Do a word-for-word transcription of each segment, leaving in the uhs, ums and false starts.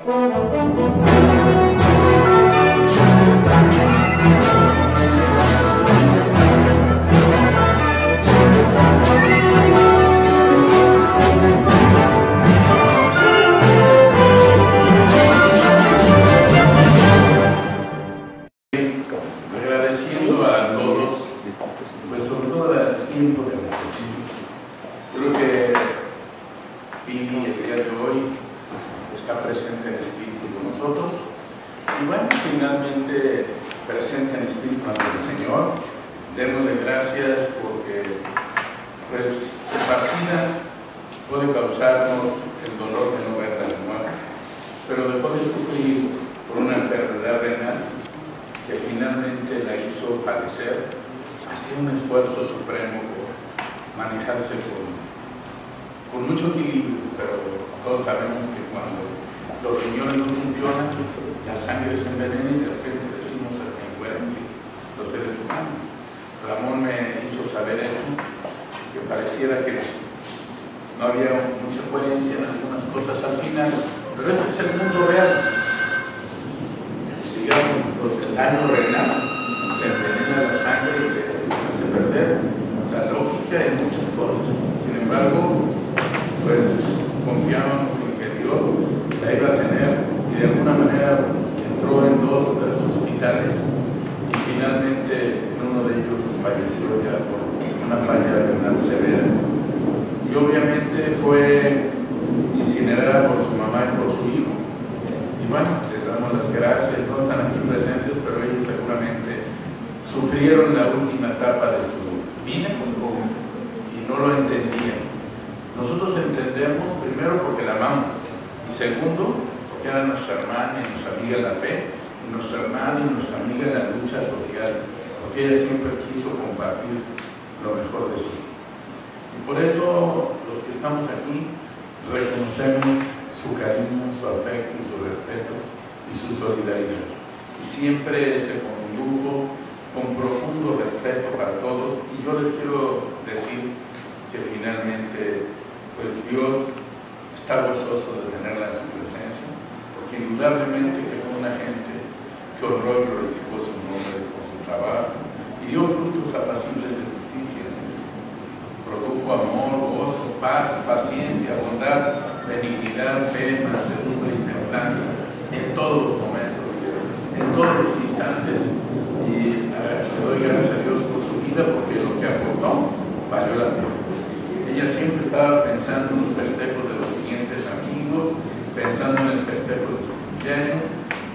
Agradeciendo a todos, pues sobre todo el tiempo de reflexión. Creo que Billy el día de hoy está presente en espíritu con nosotros y bueno, finalmente presente en espíritu ante el Señor. Démosle gracias porque pues su partida puede causarnos el dolor de no verla de nuevo, pero dejó de sufrir por una enfermedad renal que finalmente la hizo padecer. Hacía un esfuerzo supremo por manejarse con, con mucho equilibrio, pero todos sabemos que cuando los riñones no funcionan, la sangre se envenena y de repente decimos hasta incoherencias los seres humanos. Ramón me hizo saber eso, que pareciera que no había mucha coherencia en algunas cosas al final, pero ese es el mundo real. Digamos, el daño renal te envenena la sangre y te hace perder la lógica en muchas cosas. Sin embargo, pues confiábamos en que Dios la iba a tener y de alguna manera entró en dos o tres hospitales y finalmente en uno de ellos falleció ya por una falla renal severa. Y obviamente fue incinerada por su mamá y por su hijo. Y bueno, les damos las gracias, no están aquí presentes, pero ellos seguramente sufrieron la última etapa de su vida y no lo entendían. Nosotros entendemos primero porque la amamos y segundo porque era nuestra hermana y nuestra amiga en la fe, y nuestra hermana y nuestra amiga en la lucha social, porque ella siempre quiso compartir lo mejor de sí. Y por eso los que estamos aquí reconocemos su cariño, su afecto, su respeto y su solidaridad. Y siempre se condujo con profundo respeto para todos. Y yo les quiero decir que finalmente, pues Dios está gozoso de tenerla en su presencia, porque indudablemente que fue una gente que honró y glorificó su nombre con su trabajo y dio frutos apacibles de justicia. Produjo amor, gozo, paz, paciencia, bondad, benignidad, fe, mansedumbre y templanza en todos los momentos, en todos los instantes. Y eh, le doy gracias a Dios por su vida, porque lo que aportó valió la pena. Ella siempre estaba pensando en los festejos de los siguientes amigos, pensando en el festejo de su cumpleaños.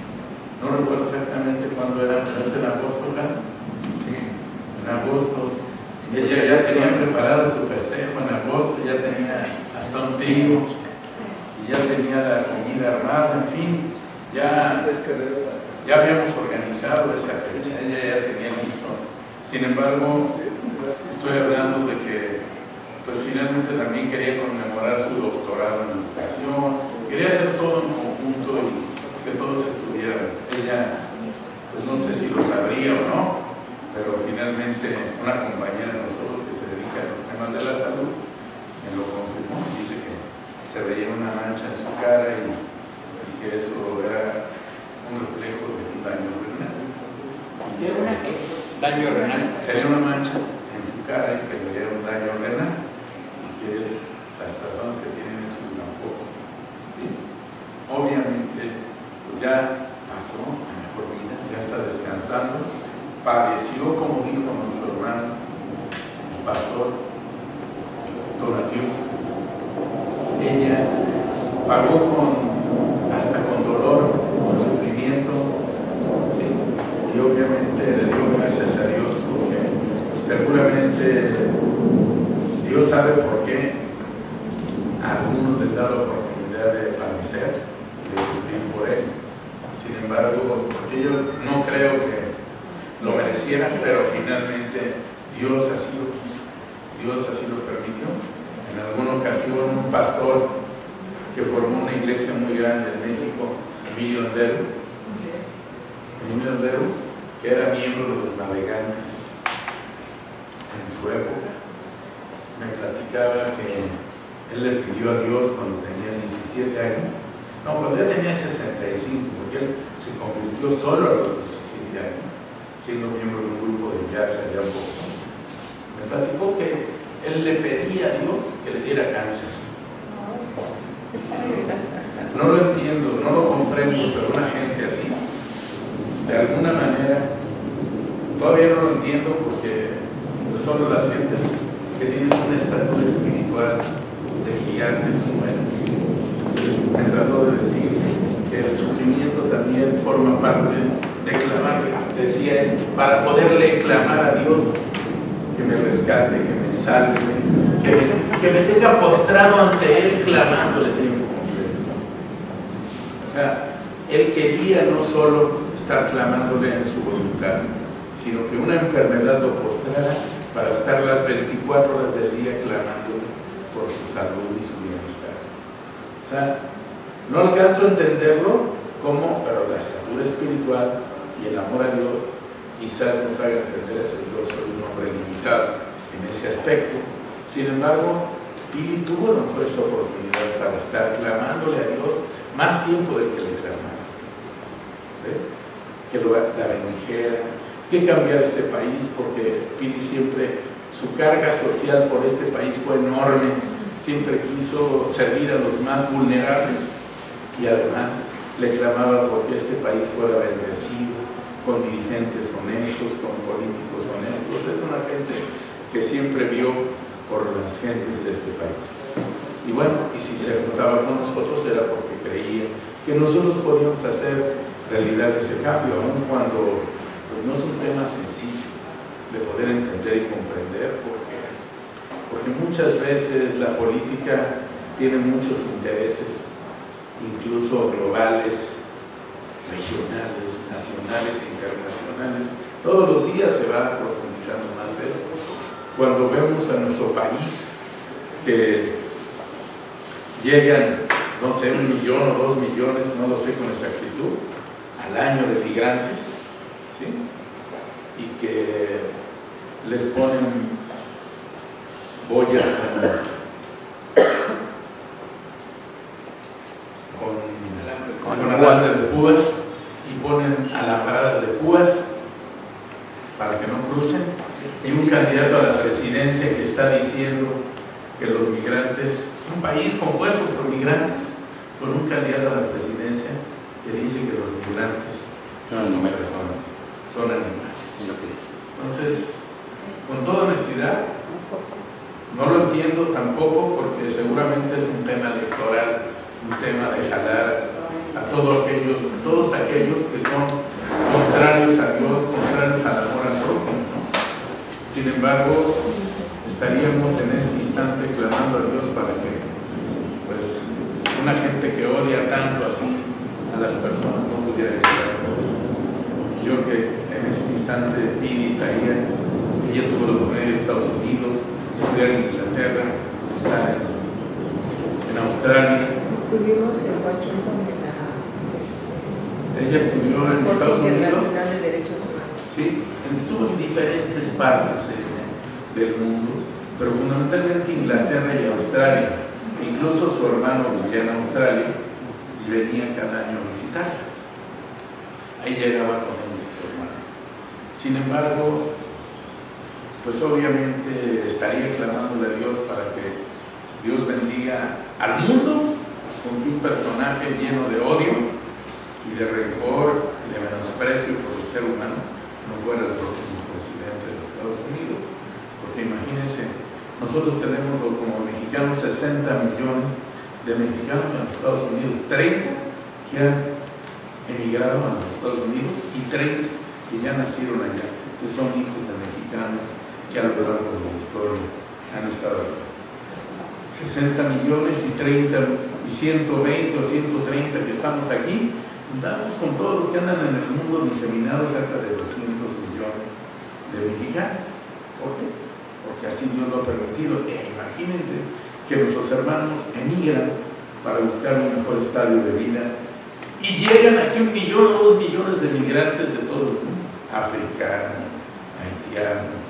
No recuerdo exactamente cuándo era, pero es en agosto, ¿verdad? Sí. En agosto. Ella ya tenía preparado su festejo en agosto, ya tenía hasta un trigo, y ya tenía la comida armada, en fin, ya, ya habíamos organizado esa fecha, ella ya tenía listo. Sin embargo, estoy hablando de que pues finalmente también quería conmemorar su doctorado en educación, quería hacer todo en conjunto y que todos estuviéramos. Ella, pues no sé si lo sabría o no, pero finalmente una compañera de nosotros que se dedica a los temas de la salud me lo confirmó. Dice que se veía una mancha en su cara y, y que eso era un reflejo de un daño renal. ¿Tiene una qué? Daño renal. Tenía una mancha en su cara y que le era un daño renal y que es las personas que tienen eso tampoco. ¿Sí? Obviamente, pues ya pasó a mejor vida, ya está descansando. Padeció, como dijo nuestro hermano el pastor Tonatiu. Ella pagó con, hasta con dolor, con sufrimiento, ¿sí? Y obviamente le dio gracias a Dios, porque seguramente Dios sabe por qué a algunos les da la oportunidad de padecer y de sufrir por él. Sin embargo, porque yo no creo que lo merecieran, pero finalmente Dios así lo quiso, Dios así lo permitió. En alguna ocasión un pastor que formó una iglesia muy grande en México, Emilio Anderu, Emilio Anderu, que era miembro de los navegantes en su época, me platicaba que él le pidió a Dios cuando tenía diecisiete años No, cuando ya tenía sesenta y cinco, porque él se convirtió solo a los diecisiete años, siendo miembro de un grupo de jazz allá en Boston. Me platicó que él le pedía a Dios que le diera cáncer. No lo entiendo, no lo comprendo, pero una gente así, de alguna manera, todavía no lo entiendo porque pues, solo las gentes que tienen una estatura espiritual de gigantes como él. Me trató de decir que el sufrimiento también forma parte de clamarle, decía él, para poderle clamar a Dios que me rescate, que me salve, que me, que me tenga postrado ante él clamándole tiempo completo. O sea, él quería no solo estar clamándole en su voluntad, sino que una enfermedad lo postrara para estar las veinticuatro horas del día clamándole por su salud y su bienestar. O sea, no alcanzo a entenderlo como, pero la estatura espiritual y el amor a Dios quizás nos haga entender eso. Yo soy un hombre limitado en ese aspecto. Sin embargo, Billy tuvo a lo mejor esa oportunidad para estar clamándole a Dios más tiempo del que le clamaba. ¿Ve? Que lo, la bendijera, que cambiar este país, porque Billy siempre, su carga social por este país fue enorme, siempre quiso servir a los más vulnerables y además le clamaba porque este país fuera bendecido, con dirigentes honestos, con políticos honestos. Es una gente que siempre vio por las gentes de este país. Y bueno, y si se juntaba con nosotros era porque creía que nosotros podíamos hacer realidad ese cambio, aun cuando pues, no es un tema sencillo de poder entender y comprender, porque, porque muchas veces la política tiene muchos intereses, incluso globales, regionales, nacionales e internacionales. Todos los días se va profundizando más eso. Cuando vemos a nuestro país que llegan, no sé, un millón o dos millones, no lo sé con exactitud, al año de migrantes, ¿sí? Y que les ponen boyas con, con, con alambre de púas y ponen alambradas de púas para que no crucen, y un candidato a la presidencia que está diciendo que los migrantes, un país compuesto por migrantes, con un candidato a la presidencia que dice que los migrantes no son personas, son animales. Entonces, con toda honestidad, no lo entiendo tampoco, porque seguramente es un tema electoral, un tema de jalar a todos aquellos, a todos aquellos que son contrarios a Dios, contrarios al amor al prójimo, ¿no? Sin embargo, estaríamos en este instante clamando a Dios para que, pues, una gente que odia tanto así a las personas no pudiera llegar a poder. Yo que en este instante Billy estaría, ella tuvo la oportunidad de ir a Estados Unidos, estudiar en Inglaterra, estar en, en Australia. Estuvimos en Washington en la... Ella estudió en Estados Unidos. De Derechos Humanos. Sí, estuvo en diferentes partes eh, del mundo, pero fundamentalmente Inglaterra y Australia. Incluso su hermano vivía en Australia y venía cada año a visitarla. Ahí llegaba con él y su hermano. Sin embargo, pues obviamente estaría clamándole a Dios para que Dios bendiga al mundo con que un personaje lleno de odio y de rencor y de menosprecio por el ser humano no fuera el próximo presidente de los Estados Unidos. Porque imagínense, nosotros tenemos como mexicanos sesenta millones de mexicanos en los Estados Unidos, treinta que han emigrado a los Estados Unidos y treinta que ya nacieron allá, que son hijos de mexicanos que a lo largo de la historia han estado allá. sesenta millones y treinta y ciento veinte o ciento treinta que estamos aquí, andamos con todos los que andan en el mundo diseminados, cerca de doscientos millones de mexicanos. ¿Por qué? Porque así Dios lo ha permitido. E imagínense que nuestros hermanos emigran para buscar un mejor estadio de vida y llegan aquí un millón o dos millones de migrantes de todo el mundo, africanos, haitianos,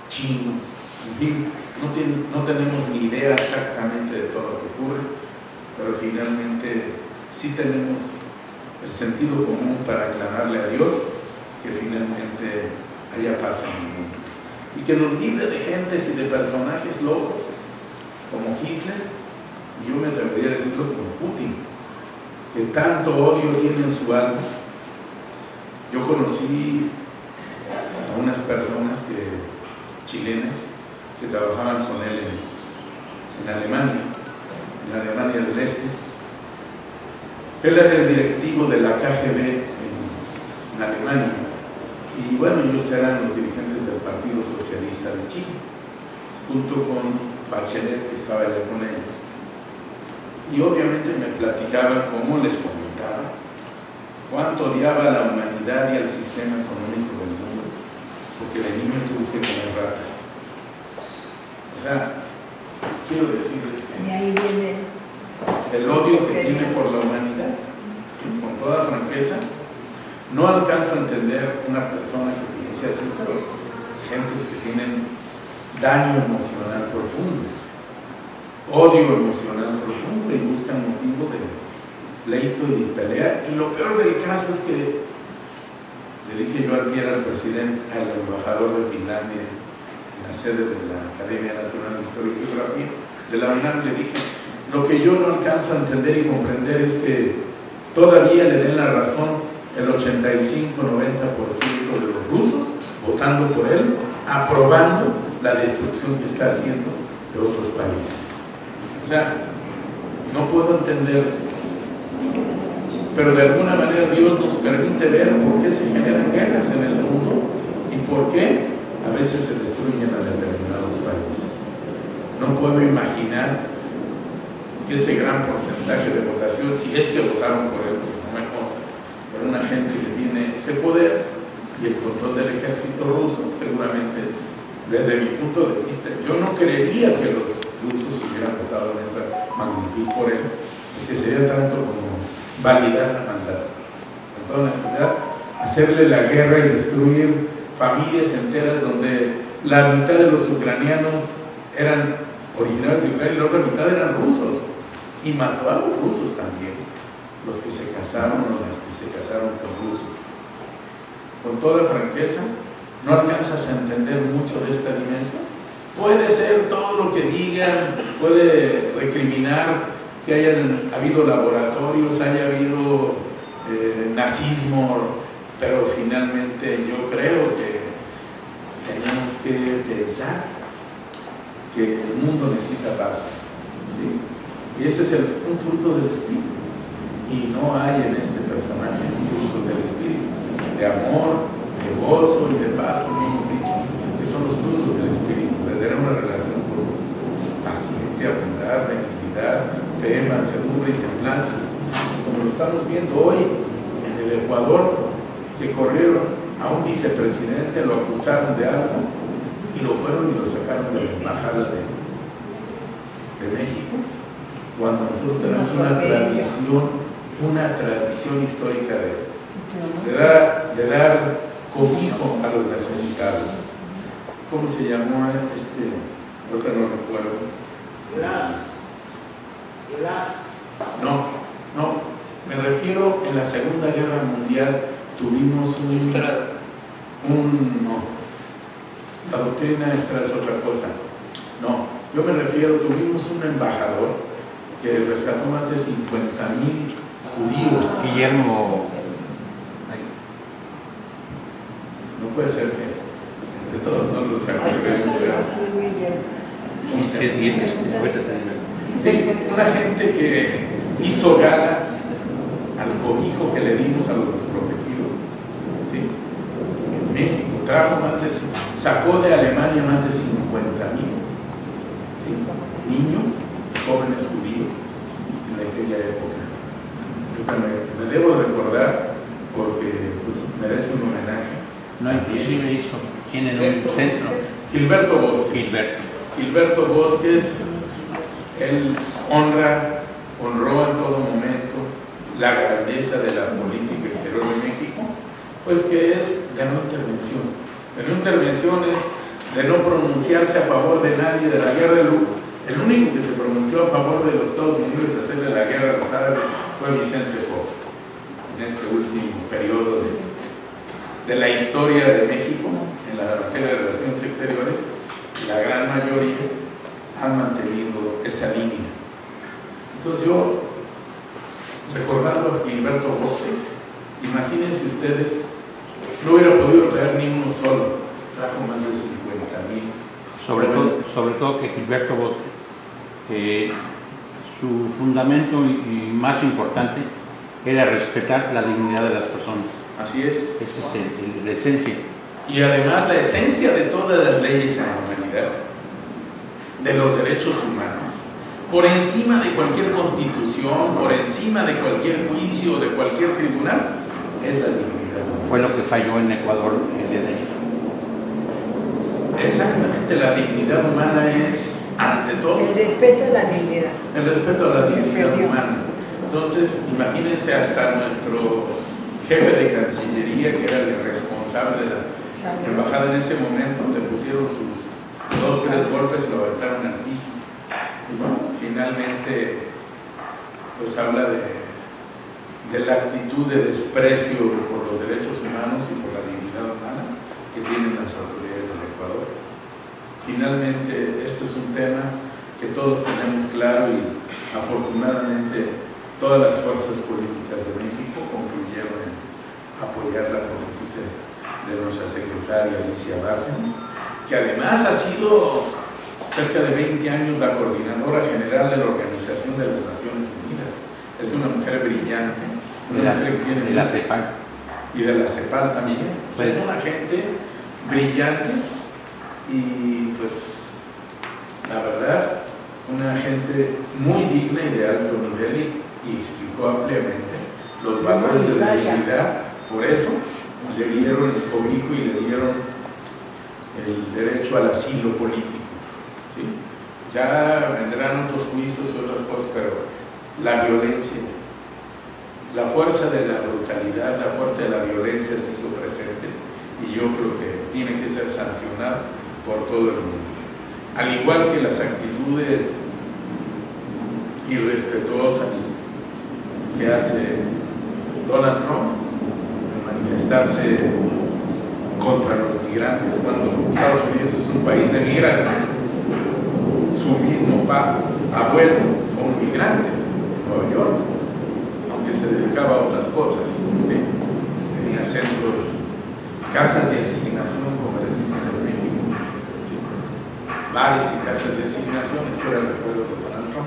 chinos, en fin, no, tiene, no tenemos ni idea exactamente de todo lo que ocurre, pero finalmente sí tenemos el sentido común para aclamarle a Dios que finalmente haya paz en el mundo y que nos libre de gentes y de personajes locos como Hitler, y yo me atrevería a decirlo como Putin, que tanto odio tiene en su alma. Yo conocí a unas personas que, chilenas que trabajaban con él en, en Alemania, en Alemania del Este. Él era el directivo de la K G B en, en Alemania, y bueno, ellos eran los dirigentes del Partido Socialista de Chile, junto con Bachelet, que estaba allá con ellos. Y obviamente me platicaban cómo les comentaba cuánto odiaba a la humanidad y al sistema económico del mundo, porque de niño tuvo que comer ratas. O sea, quiero decirles que Y ahí viene el odio que tiene por la humanidad, ¿sí? Con toda franqueza, no alcanzo a entender una persona que piense así, pero gentes que tienen daño emocional profundo, odio emocional profundo, y buscan motivo de pleito y de pelea. Y lo peor del caso es que le dije yo ayer al presidente, al embajador de Finlandia en la sede de la Academia Nacional de Historia y Geografía de la UNAM, le dije, lo que yo no alcanzo a entender y comprender es que todavía le den la razón el ochenta y cinco a noventa por ciento de los rusos votando por él, aprobando la destrucción que está haciendo de otros países. O sea, no puedo entender, pero de alguna manera Dios nos permite ver por qué se generan guerras en el mundo y por qué a veces se destruyen a determinados países. No puedo imaginar que ese gran porcentaje de votación, si es que votaron por él, pues no me consta, pero una gente que tiene ese poder y el control del ejército ruso, seguramente, desde mi punto de vista, yo no creería que los rusos hubieran votado en esa magnitud por él, que sería tanto como validar la maldad. Con toda honestidad, hacerle la guerra y destruir familias enteras donde la mitad de los ucranianos eran originarios de Ucrania y la otra mitad eran rusos, y mató a los rusos también, los que se casaron o las que se casaron con rusos. Con toda franqueza, no alcanzas a entender mucho de esta dimensión. Puede ser todo lo que digan, puede recriminar que hayan habido laboratorios, haya habido eh, nazismo, pero finalmente yo creo que tenemos que pensar que el mundo necesita paz, ¿sí? Y ese es el, un fruto del Espíritu, y no hay en este personaje frutos del Espíritu, de amor, de gozo y de paz, como hemos dicho, que son los frutos del Espíritu, de tener una relación con Dios, paciencia, bondad, benignidad, fe, mansedumbre y templanza, como lo estamos viendo hoy en el Ecuador, que corrieron a un vicepresidente, lo acusaron de algo y lo fueron y lo sacaron de la embajada de, de México, cuando nosotros tenemos una tradición, una tradición histórica de, de, dar, de dar cobijo a los necesitados. ¿Cómo se llamó este? Ahorita no recuerdo. Blas. Blas. No, no. Me refiero, en la Segunda Guerra Mundial tuvimos un... un no. La doctrina extra es otra cosa. No, yo me refiero, tuvimos un embajador que rescató más de cincuenta mil judíos. Guillermo. No puede ser que de todos no los acordemos. Sí, una gente que hizo gala al cobijo que le dimos a los desprotegidos. ¿Sí? En México trajo más de, sacó de Alemania más de cincuenta mil, ¿sí? Niños, jóvenes judíos en aquella época. Me, me debo recordar porque pues, merece un homenaje. No, inclusive hizo, tienen un centro. Gilberto Bosques. Gilberto. Gilberto Bosques, él honra, honró en todo momento la grandeza de la política exterior de México, pues que es de no intervención. De no intervención es de no pronunciarse a favor de nadie, de la guerra del, El único que se pronunció a favor de los Estados Unidos hacerle la guerra a los árabes fue Vicente Fox, en este último periodo de, de la historia de México, en la materia de relaciones exteriores. La gran mayoría han mantenido esa línea. Entonces yo, recordando a Gilberto Bosques, imagínense ustedes, no hubiera podido traer ni uno solo, trajo más de cincuenta mil. Sobre todo, sobre todo que Gilberto Bosques, eh, su fundamento y, y más importante era respetar la dignidad de las personas. Así es. Esa es el, el, la esencia. Y además la esencia de todas las leyes en la humanidad, de los derechos humanos, por encima de cualquier constitución, por encima de cualquier juicio, de cualquier tribunal, es la dignidad humana. Fue lo que falló en Ecuador el día de ayer. Exactamente, la dignidad humana es, ante todo, El respeto a la dignidad. el respeto a la Se dignidad perdió. humana. Entonces, imagínense hasta nuestro jefe de Cancillería, que era el responsable de la Chale. embajada en ese momento, le pusieron sus dos, tres golpes y lo aventaron al piso. Y bueno, finalmente, pues habla de, de la actitud de desprecio por los derechos humanos y por la dignidad humana que tienen las autoridades del Ecuador. Finalmente, este es un tema que todos tenemos claro y afortunadamente todas las fuerzas políticas de México concluyeron en apoyar la política de nuestra secretaria Alicia Bárcenas, que además ha sido cerca de veinte años la coordinadora general de la Organización de las Naciones Unidas. Es una mujer brillante, una De la, mujer que tiene de la CEPAL. y de la CEPAL también. O sea, es una gente brillante y pues la verdad una gente muy digna y de alto nivel y, y explicó ampliamente los valores de la dignidad. Por eso le dieron el cobijo y le dieron el derecho al asilo político, ¿sí? Ya vendrán otros juicios y otras cosas, pero la violencia, la fuerza de la brutalidad, la fuerza de la violencia se hizo presente y yo creo que tiene que ser sancionado por todo el mundo. Al igual que las actitudes irrespetuosas que hace Donald Trump en manifestarse contra los migrantes, cuando Estados Unidos es un país de migrantes. Su mismo pa, abuelo fue un migrante en Nueva York, aunque se dedicaba a otras cosas, ¿sí? Tenía centros, casas de asignación, como les dicen en México, ¿sí? Bares y casas de asignación, eso era el acuerdo de Donald Trump.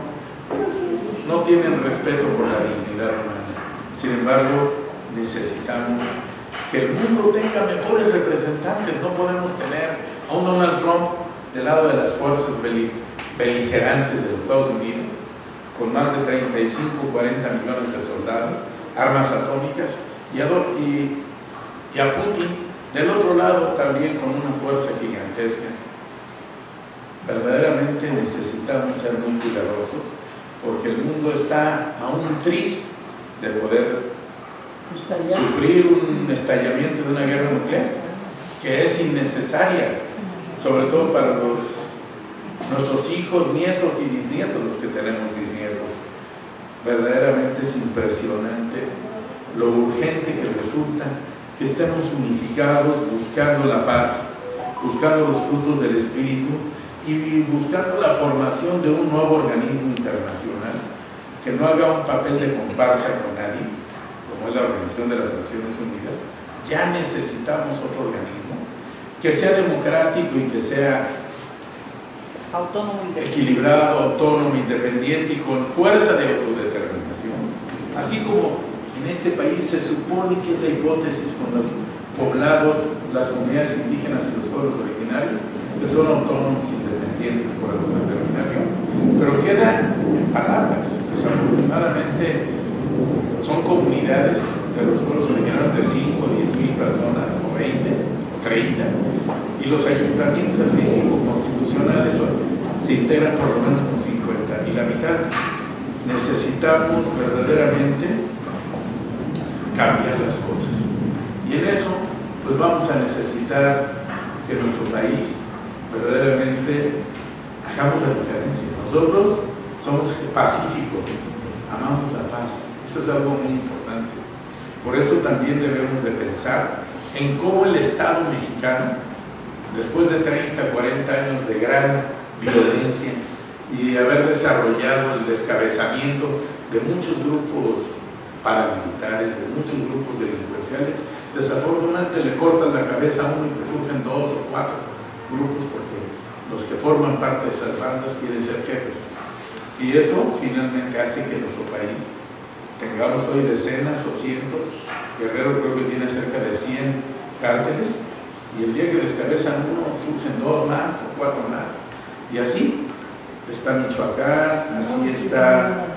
No tienen respeto por la dignidad humana. Sin embargo, necesitamos que el mundo tenga mejores representantes. No podemos tener a un Donald Trump del lado de las fuerzas beligerantes de los Estados Unidos, con más de treinta y cinco, cuarenta millones de soldados, armas atómicas, y a, y, y a Putin del otro lado también con una fuerza gigantesca. Verdaderamente necesitamos ser muy cuidadosos, porque el mundo está a un tris de poder sufrir un estallamiento de una guerra nuclear, que es innecesaria, sobre todo para los, nuestros hijos, nietos y bisnietos, los que tenemos bisnietos. Verdaderamente es impresionante lo urgente que resulta que estemos unificados, buscando la paz, buscando los frutos del Espíritu y buscando la formación de un nuevo organismo internacional que no haga un papel de comparsa con nadie, como es la Organización de las Naciones Unidas. Ya necesitamos otro organismo que sea democrático y que sea autónomo, equilibrado, autónomo, independiente y con fuerza de autodeterminación. Así como en este país se supone que es la hipótesis con los poblados, las comunidades indígenas y los pueblos originarios, que son autónomos, independientes por autodeterminación, pero queda en palabras. Desafortunadamente son comunidades de los pueblos originarios de cinco, diez mil personas, o veinte, o treinta, y los ayuntamientos en México constitucionales son, se integran por lo menos con cincuenta mil habitantes. Necesitamos verdaderamente cambiar las cosas, y en eso pues vamos a necesitar que nuestro país verdaderamente hagamos la diferencia. Nosotros somos pacíficos, amamos la paz. Esto es algo muy importante. Por eso también debemos de pensar en cómo el Estado mexicano, después de treinta, cuarenta años de gran violencia y de haber desarrollado el descabezamiento de muchos grupos paramilitares, de muchos grupos delincuenciales, desafortunadamente le cortan la cabeza a uno y que surgen dos o cuatro grupos porque los que forman parte de esas bandas quieren ser jefes. Y eso finalmente hace que nuestro país tengamos hoy decenas o cientos. Guerrero creo que tiene cerca de cien cárteles, y el día que descabezan uno surgen dos más o cuatro más. Y así está Michoacán, así está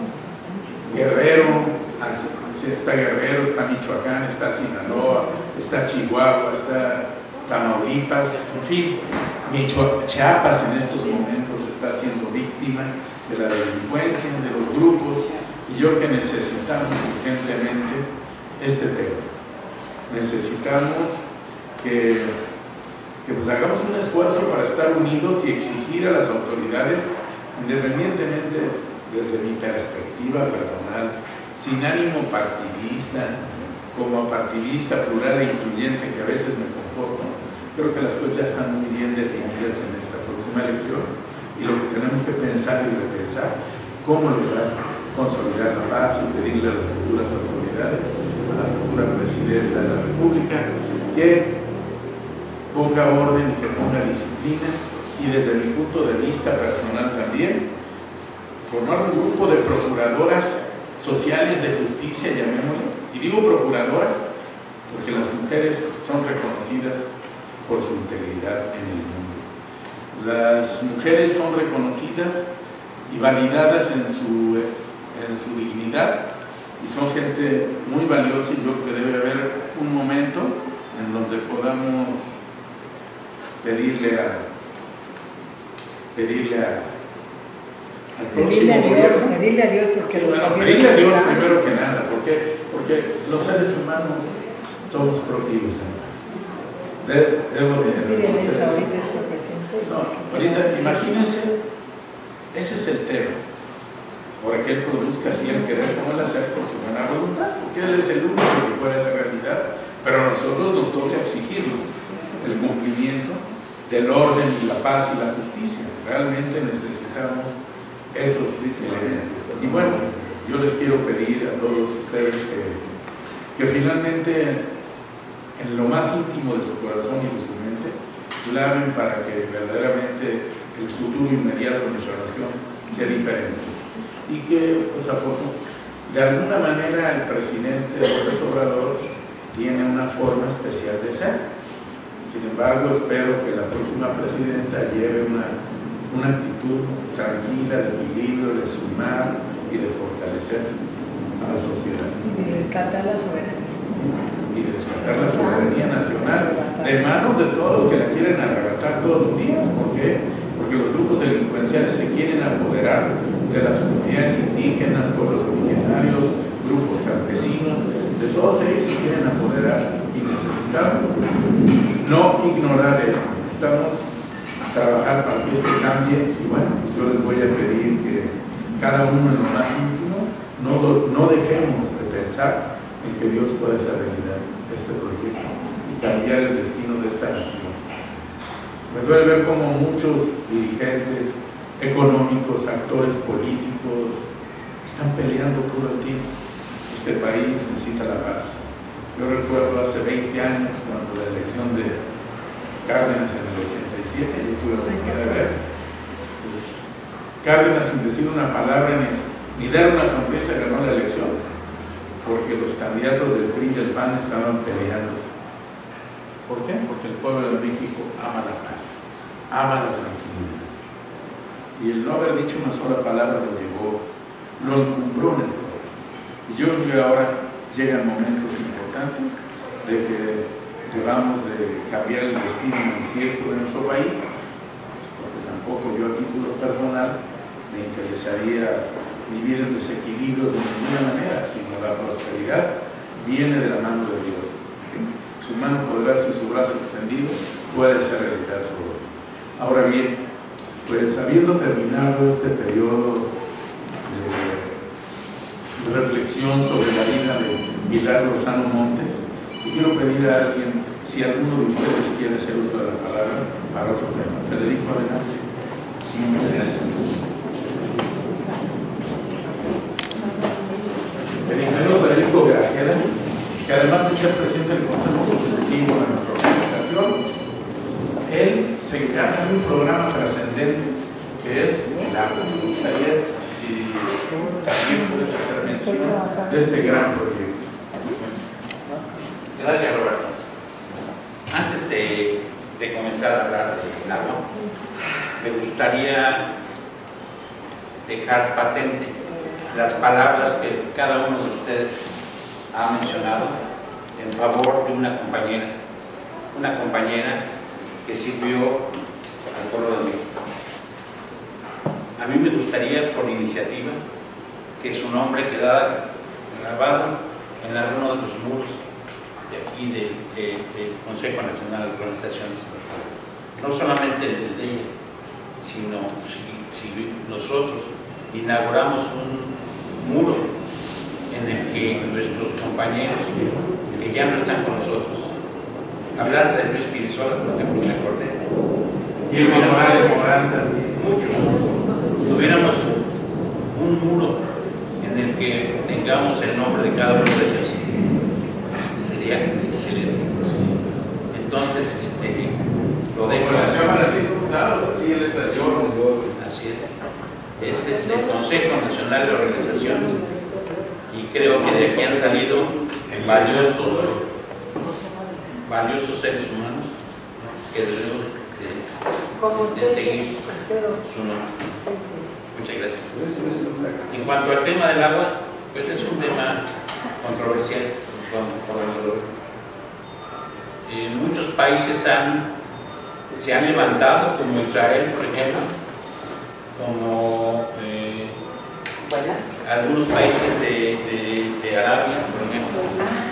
Guerrero, así está Guerrero, está Michoacán, está Sinaloa, está Chihuahua, está Tamaulipas, en fin, Micho Chiapas en estos momentos está siendo víctima de la delincuencia, de los grupos, y yo creo que necesitamos urgentemente este tema. Necesitamos que, que pues hagamos un esfuerzo para estar unidos y exigir a las autoridades, independientemente desde mi perspectiva personal, sin ánimo partidista, como partidista plural e incluyente que a veces me comporto. Creo que las cosas ya están muy bien definidas en esta próxima elección, y lo que tenemos que pensar y repensar, cómo lograr consolidar la paz y pedirle a las futuras autoridades, a la futura presidenta de la República, que ponga orden y que ponga disciplina, y desde mi punto de vista personal también, formar un grupo de procuradoras sociales de justicia, llamémosle, y digo procuradoras porque las mujeres son reconocidas por su integridad en el mundo. Las mujeres son reconocidas y validadas en su, en su dignidad, y son gente muy valiosa, y yo creo que debe haber un momento en donde podamos pedirle a pedirle a al próximo Pedirle a Dios, gobierno. pedirle a Dios porque los Bueno, gobiernos pedirle a Dios están- primero que nada, porque, porque los seres humanos somos proclives a nada. De- Debo de Miren reconocer eso eso. ahorita está presente. No, ahorita imagínense, ese es el tema. Por que Él produzca así el querer como Él hacer por su buena voluntad, porque Él es el único que puede hacer realidad, pero a nosotros nos toca exigirlo, el cumplimiento del orden y la paz y la justicia. Realmente necesitamos esos elementos. Y bueno, yo les quiero pedir a todos ustedes que, que finalmente en lo más íntimo de su corazón y de su mente clamen para que verdaderamente el futuro inmediato de nuestra nación sea diferente, y que pues, de alguna manera el presidente López Obrador tiene una forma especial de ser. Sin embargo, espero que la próxima presidenta lleve una, una actitud tranquila, de equilibrio, de sumar y de fortalecer a la sociedad. Y de rescatar la soberanía. Y de rescatar la soberanía nacional de manos de todos los que la quieren arrebatar todos los días. ¿Por qué? Porque los grupos delincuenciales se quieren apoderar de las comunidades indígenas, pueblos originarios, grupos campesinos, de todos ellos se quieren apoderar, y necesitamos no ignorar esto. Necesitamos trabajar para que esto cambie, y bueno, pues yo les voy a pedir que cada uno en lo más íntimo no, no dejemos de pensar en que Dios puede hacer realidad este proyecto y cambiar el destino de esta nación. Me duele ver cómo muchos dirigentes económicos, actores políticos están peleando todo el tiempo. Este país necesita la paz. Yo recuerdo hace veinte años, cuando la elección de Cárdenas en el ochenta y siete, yo tuve la oportunidad de ver, pues, Cárdenas, sin decir una palabra ni, ni dar una sonrisa, ganó la elección, porque los candidatos del P R I y del P A N estaban peleándose. ¿Por qué? Porque el pueblo de México ama la paz, ama la tranquilidad. Y el no haber dicho una sola palabra lo llevó, lo encumbró en el poder. Y yo creo que ahora llegan momentos importantes de que debamos de cambiar el destino manifiesto de nuestro país, porque tampoco yo a título personal me interesaría vivir en desequilibrios de ninguna manera, sino la prosperidad viene de la mano de Dios. ¿Sí? Su mano poderosa y su brazo extendido puede hacer realidad todo esto. Ahora bien, pues habiendo terminado este periodo de reflexión sobre la vida de Pilar Lozano Montes, y quiero pedir a alguien, si alguno de ustedes quiere hacer uso de la palabra para otro tema. Federico, adelante. Sí, muchas gracias. El ingeniero Federico Grajera, que además de ser presidente del Consejo Consultivo de nuestra organización, él se encarga de un programa trascendente que es el agua. Me gustaría si también puedes hacer mención de este gran proyecto. Gracias, Roberto. Antes de, de comenzar a hablar del agua, me gustaría dejar patente las palabras que cada uno de ustedes ha mencionado en favor de una compañera, una compañera que sirvió al pueblo de México. A mí me gustaría, por iniciativa, que su nombre quedara grabado en alguno de los muros de aquí del de, de Consejo Nacional de Organizaciones, no solamente el de ella, sino si, si nosotros inauguramos un muro en el que nuestros compañeros que ya no están con nosotros, hablaste de Luis Filisola, por ejemplo, me acordé, Diego Morales Morán también. muchos, tuviéramos un muro en el que tengamos el nombre de cada uno de ellos, sería excelente. Entonces, este, lo dejo. Con la Cámara de Diputados, así él está yo. Así es. Ese es el Consejo Nacional de Organizaciones y creo que de aquí han salido valiosos, valiosos seres humanos que debemos de, de, de seguir su nombre. Muchas gracias. En cuanto al tema del agua, pues es un tema controversial. En muchos países han, se han levantado, como Israel, por ejemplo, como eh, algunos países de, de, de Arabia, por ejemplo,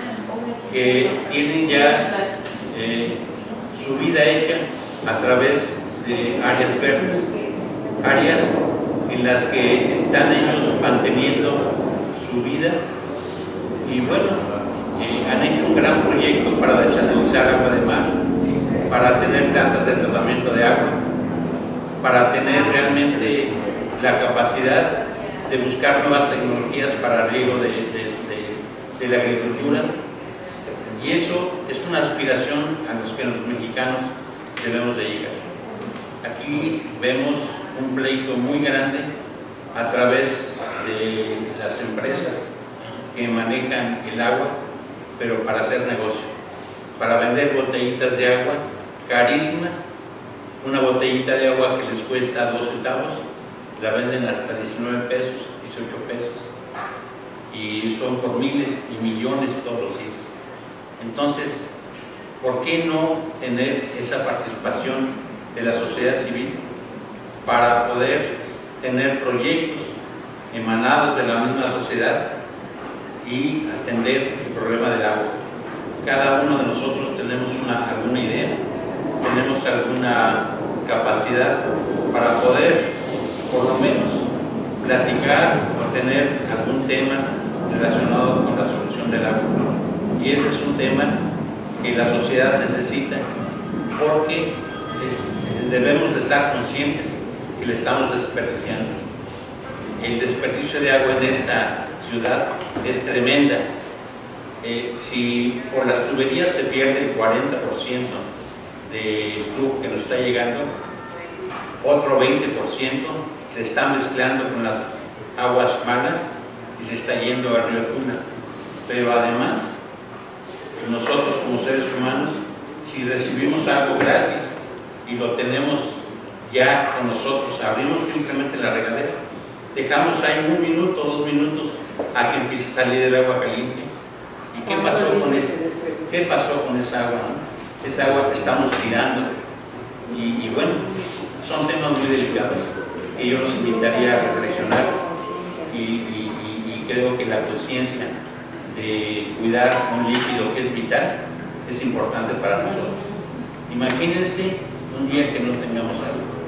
que tienen ya eh, su vida hecha a través de áreas verdes, áreas en las que están ellos manteniendo su vida y bueno, eh, han hecho un gran proyecto para desalinizar agua de mar, para tener plantas de tratamiento de agua, para tener realmente la capacidad de buscar nuevas tecnologías para el riego de, de, de, de la agricultura. Y eso es una aspiración a los que los mexicanos debemos de llegar. Aquí vemos un pleito muy grande a través de las empresas que manejan el agua, pero para hacer negocio, para vender botellitas de agua carísimas. Una botellita de agua que les cuesta dos centavos, la venden hasta diecinueve pesos, dieciocho pesos, y son por miles y millones todos los días. Entonces, ¿por qué no tener esa participación de la sociedad civil para poder tener proyectos emanados de la misma sociedad y atender el problema del agua? Cada uno de nosotros tenemos una, alguna idea, tenemos alguna capacidad para poder, por lo menos, platicar o tener algún tema relacionado con la solución del agua. Y ese es un tema que la sociedad necesita porque es, debemos de estar conscientes que le estamos desperdiciando. El desperdicio de agua en esta ciudad es tremenda. Eh, si por las tuberías se pierde el cuarenta por ciento del flujo que nos está llegando, otro veinte por ciento se está mezclando con las aguas malas y se está yendo al río Tuna. Pero además, nosotros como seres humanos, si recibimos algo gratis y lo tenemos ya con nosotros, abrimos simplemente la regadera, dejamos ahí un minuto, dos minutos a que empiece a salir el agua caliente. ¿Y qué pasó con ese, qué pasó con esa agua? ¿No? Esa agua que estamos tirando. Y, y bueno, son temas muy delicados que yo los invitaría a reflexionar y, y, y, y creo que la conciencia de cuidar un líquido que es vital es importante para nosotros. Imagínense un día que no tengamos agua.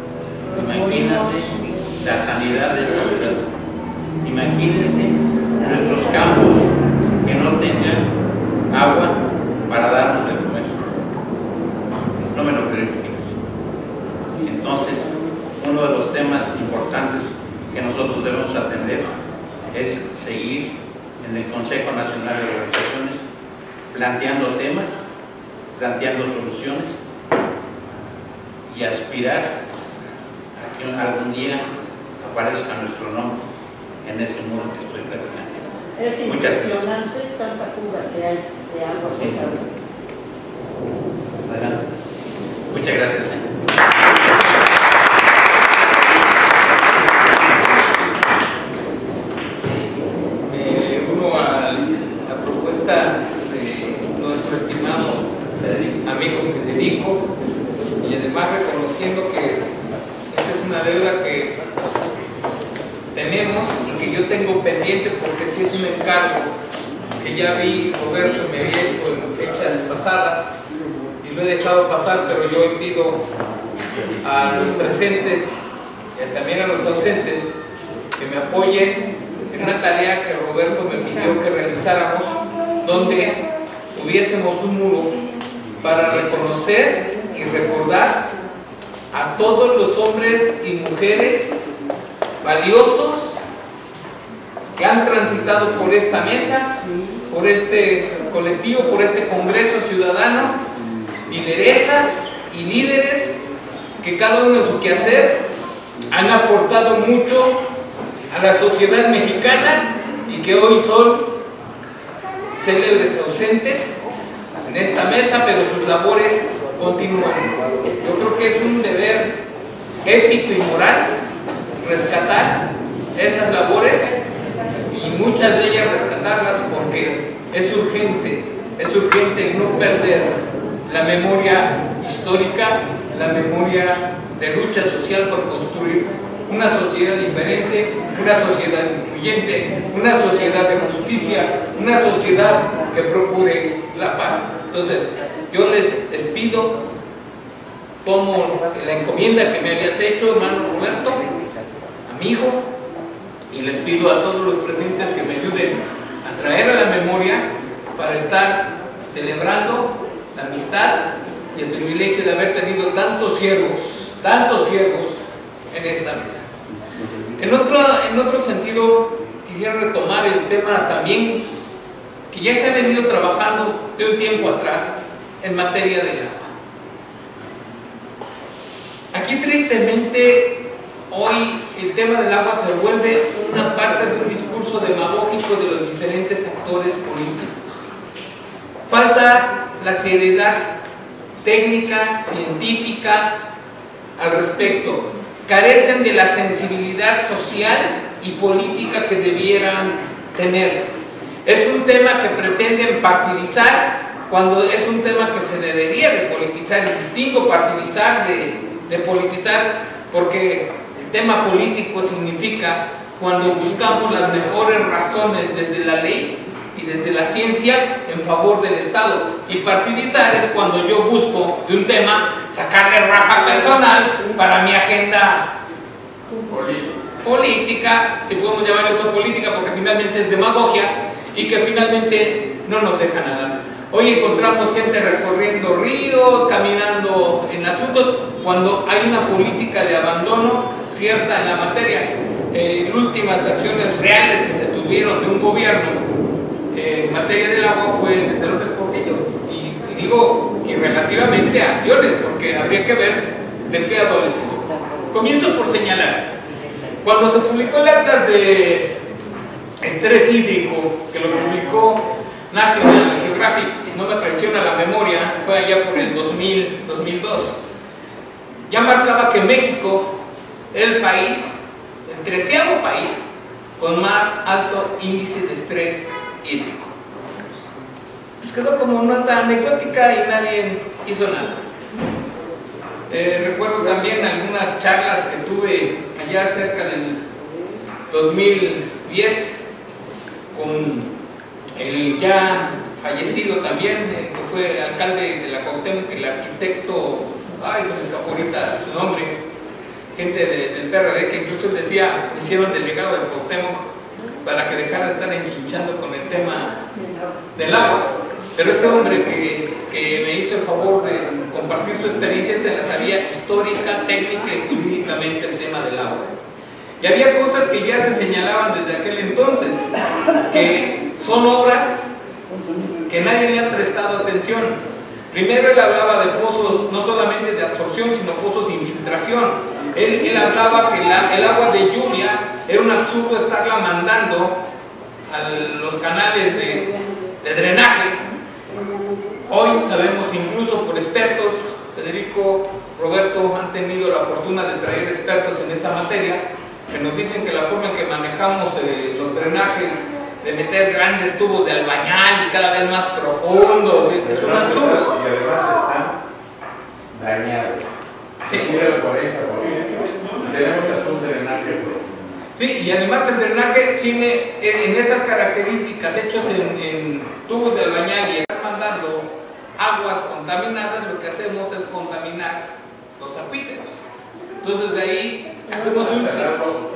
Imagínense la sanidad de esta ciudad. Imagínense nuestros campos que no tengan agua para darnos de comer. No me lo puedo imaginar. Entonces, uno de los temas importantes que nosotros debemos atender es seguir en el Consejo Nacional de Organizaciones planteando temas, planteando soluciones y aspirar a que algún día aparezca nuestro nombre en ese muro que estoy platicando. Es Muchas impresionante tanta cura que hay de agua potable. Adelante. Muchas gracias. ¿eh? Eh, uno a la propuesta de nuestro estimado amigo Federico, y además reconociendo que esta es una deuda que tenemos y que yo tengo pendiente, porque sí es un encargo que ya vi Roberto me había hecho en fechas pasadas y lo he dejado pasar, pero yo pido a los presentes y también a los ausentes que me apoyen en una tarea que Roberto me pidió que realizáramos, donde tuviésemos un muro para reconocer y recordar a todos los hombres y mujeres valiosos que han transitado por esta mesa, por este colectivo, por este Congreso Ciudadano, lideresas y líderes que cada uno en su quehacer han aportado mucho a la sociedad mexicana y que hoy son célebres ausentes en esta mesa, pero sus labores continúan. Yo creo que es un deber ético y moral rescatar esas labores y muchas de ellas rescatarlas, porque es urgente, es urgente no perder la memoria histórica, la memoria de lucha social por construir una sociedad diferente, una sociedad incluyente, una sociedad de justicia, una sociedad que procure la paz. Entonces, yo les, les pido, tomo la encomienda que me habías hecho, hermano Roberto, amigo, y les pido a todos los presentes que me ayuden a traer a la memoria para estar celebrando la amistad y el privilegio de haber tenido tantos siervos, tantos siervos en esta mesa. En otro, en otro sentido, quisiera retomar el tema también que ya se ha venido trabajando de un tiempo atrás en materia de agua. Aquí tristemente hoy el tema del agua se vuelve una parte de un discurso demagógico de los diferentes actores políticos. Falta la seriedad técnica, científica al respecto. Carecen de la sensibilidad social y política que debieran tener. Es un tema que pretenden partidizar cuando es un tema que se debería de politizar, y distingo partidizar de, de politizar, porque el tema político significa cuando buscamos las mejores razones desde la ley y desde la ciencia en favor del Estado, y partidizar es cuando yo busco de un tema sacarle raja personal para mi agenda política, si podemos llamarlo eso política, porque finalmente es demagogia y que finalmente no nos deja nada. Hoy encontramos gente recorriendo ríos, caminando en asuntos, cuando hay una política de abandono cierta en la materia. Eh, las últimas acciones reales que se tuvieron de un gobierno eh, en materia del agua fue desde López Portillo, y, y digo, y relativamente a acciones, porque habría que ver de qué adolece. Comienzo por señalar, cuando se publicó el acta de estrés hídrico, que lo publicó National Geographic, si no me traiciona la memoria, fue allá por el dos mil, dos mil dos, ya marcaba que México era el país, el treceavo país, con más alto índice de estrés hídrico. Pues quedó como nota anecdótica y nadie hizo nada. Eh, recuerdo también algunas charlas que tuve allá cerca del dos mil diez con el ya fallecido también, eh, que fue alcalde de la Cuauhtémoc, el arquitecto, ay, se me escapó ahorita su nombre, gente de, del P R D, que incluso decía, hicieron delegado de Cuauhtémoc para que dejara de estar enquinchando con el tema del agua. Pero este hombre que, que me hizo el favor de compartir su experiencia, se la sabía histórica, técnica y jurídicamente el tema del agua. Y había cosas que ya se señalaban desde aquel entonces, que son obras que nadie le ha prestado atención. Primero él hablaba de pozos, no solamente de absorción, sino pozos de infiltración. Él, él hablaba que la, el agua de lluvia era un absurdo estarla mandando a los canales de, de drenaje. Hoy sabemos, incluso por expertos, Federico, Roberto han tenido la fortuna de traer expertos en esa materia, que nos dicen que la forma en que manejamos eh, los drenajes, de meter grandes tubos de albañal y cada vez más profundos, ¿sí? Es un absurdo. Y además están dañados. Sí. Se tira el cuarenta por ciento. Y tenemos hasta un drenaje profundo. Sí, y además el drenaje tiene en estas características, hechos en, en tubos de albañal y están mandando aguas contaminadas, lo que hacemos es contaminar los acuíferos. Entonces de ahí hacemos un ciclo.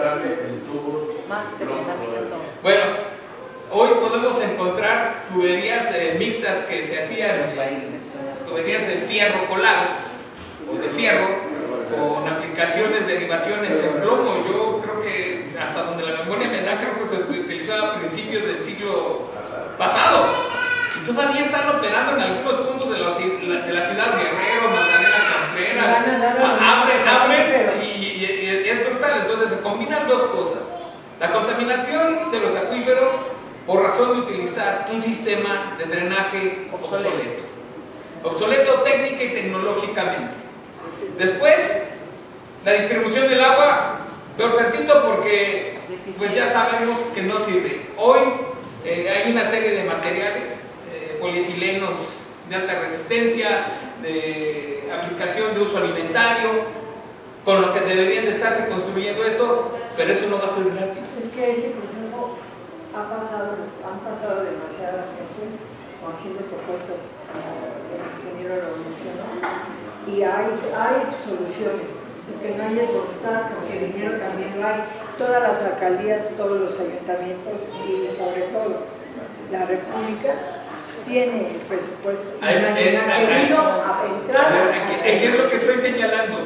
Bueno, hoy podemos encontrar tuberías eh, mixtas que se hacían, eh, tuberías de fierro colado o de fierro con aplicaciones, derivaciones en plomo. Yo creo que hasta donde la memoria me da, creo que se utilizó a principios del siglo pasado. Y todavía están operando en algunos puntos de la, de la ciudad, Guerrero, Magdalena Contreras, abre, abre y, y, y es brutal. Entonces se combinan dos cosas: la contaminación de los acuíferos por razón de utilizar un sistema de drenaje obsoleto, obsoleto técnica y tecnológicamente. Después, la distribución del agua, peor tantito porque pues ya sabemos que no sirve. Hoy eh, hay una serie de materiales, eh, polietilenos de alta resistencia, de aplicación de uso alimentario, con lo que deberían de estarse construyendo esto, pero eso no va a ser gratis. Es que este consejo ha pasado, han pasado demasiada gente haciendo propuestas, como el ingeniero lo mencionó, y hay, hay soluciones, porque no hay voluntad, porque dinero también lo hay. Todas las alcaldías, todos los ayuntamientos y sobre todo la República tiene el presupuesto. Y nadie ha querido entrar. Aquí, aquí es lo que estoy señalando.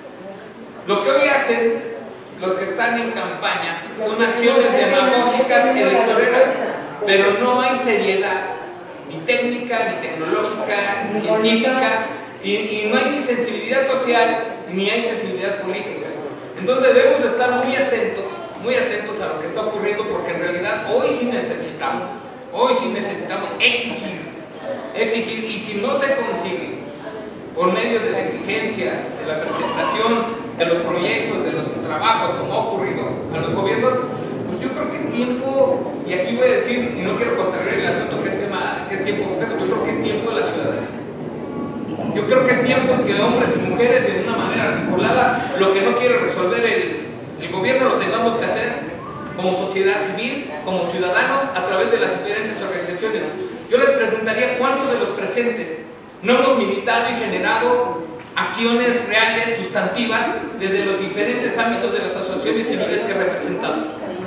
Lo que hoy hacen los que están en campaña son acciones demagógicas electoreras, pero no hay seriedad, ni técnica, ni tecnológica, ni científica, y, y no hay ni sensibilidad social, ni hay sensibilidad política. Entonces debemos de estar muy atentos, muy atentos a lo que está ocurriendo, porque en realidad hoy sí necesitamos, hoy sí necesitamos exigir, exigir, y si no se consigue por medio de la exigencia, de la presentación de los proyectos, de los trabajos, como ha ocurrido a los gobiernos, pues yo creo que es tiempo, y aquí voy a decir, y no quiero contrariar el asunto que es, tema, que es tiempo, pero yo creo que es tiempo de la ciudadanía. Yo creo que es tiempo en que hombres y mujeres, de una manera articulada, lo que no quiere resolver el, el gobierno lo tengamos que hacer como sociedad civil, como ciudadanos, a través de las diferentes organizaciones. Yo les preguntaría cuántos de los presentes no hemos militado y generado acciones reales, sustantivas, desde los diferentes ámbitos de las asociaciones civiles que representamos.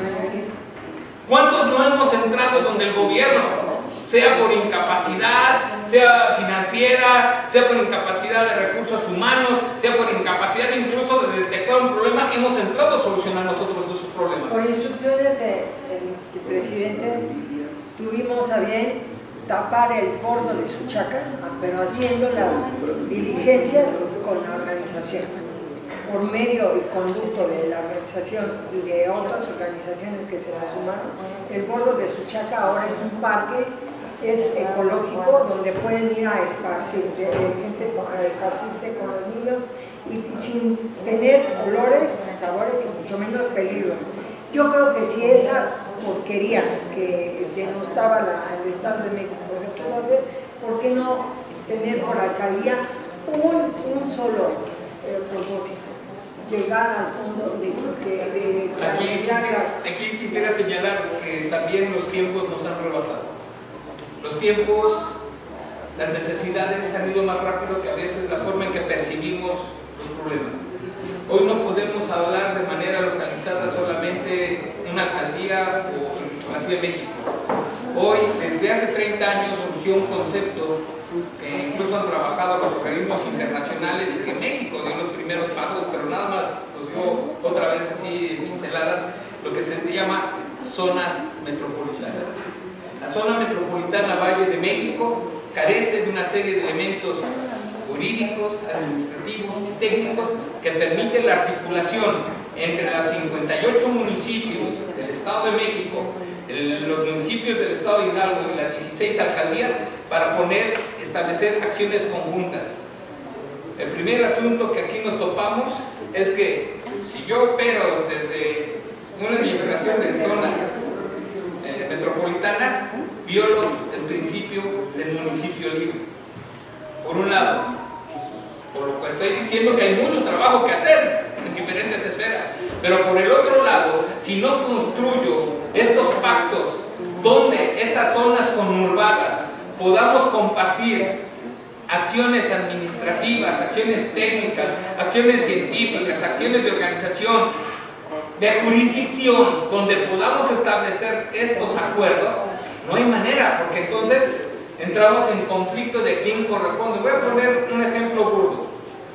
¿Cuántos no hemos entrado donde el gobierno, sea por incapacidad, sea financiera, sea por incapacidad de recursos humanos, sea por incapacidad incluso de detectar un problema, hemos entrado a solucionar nosotros esos problemas? Por instrucciones del presidente, tuvimos a bien tapar el bordo de Suchaca, pero haciendo las diligencias con la organización, por medio y conducto de la organización y de otras organizaciones que se nos sumaron. El bordo de Suchaca ahora es un parque, es ecológico, donde pueden ir a esparcir, de, gente a esparcirse con los niños y sin tener olores, sabores y mucho menos peligro. Yo creo que si esa porquería que denostaba la, el Estado de México se pudo hacer, ¿por qué no tener por alcaldía un, un solo eh, propósito? Llegar al fondo de... de, de, de aquí, quisiera, aquí quisiera señalar que también los tiempos nos han rebasado. Los tiempos, las necesidades han ido más rápido que a veces la forma en que percibimos los problemas. Hoy no podemos hablar de manera localizada solamente una alcaldía o la Ciudad de México. Hoy, desde hace treinta años, surgió un concepto que incluso han trabajado los organismos internacionales y que México dio los primeros pasos, pero nada más los dio otra vez así pinceladas, lo que se llama zonas metropolitanas. La zona metropolitana Valle de México carece de una serie de elementos jurídicos, administrativos y técnicos que permiten la articulación entre los cincuenta y ocho municipios del Estado de México, el, los municipios del Estado de Hidalgo y las dieciséis alcaldías para poner, establecer acciones conjuntas. El primer asunto que aquí nos topamos es que si yo opero desde una administración de zonas eh, metropolitanas, violo el principio del municipio libre. Por un lado, por lo que estoy diciendo que hay mucho trabajo que hacer en diferentes esferas, pero por el otro lado, si no construyo estos pactos donde estas zonas conurbadas podamos compartir acciones administrativas, acciones técnicas, acciones científicas, acciones de organización, de jurisdicción, donde podamos establecer estos acuerdos, no hay manera, porque entonces entramos en conflicto de quién corresponde. Voy a poner un ejemplo burdo.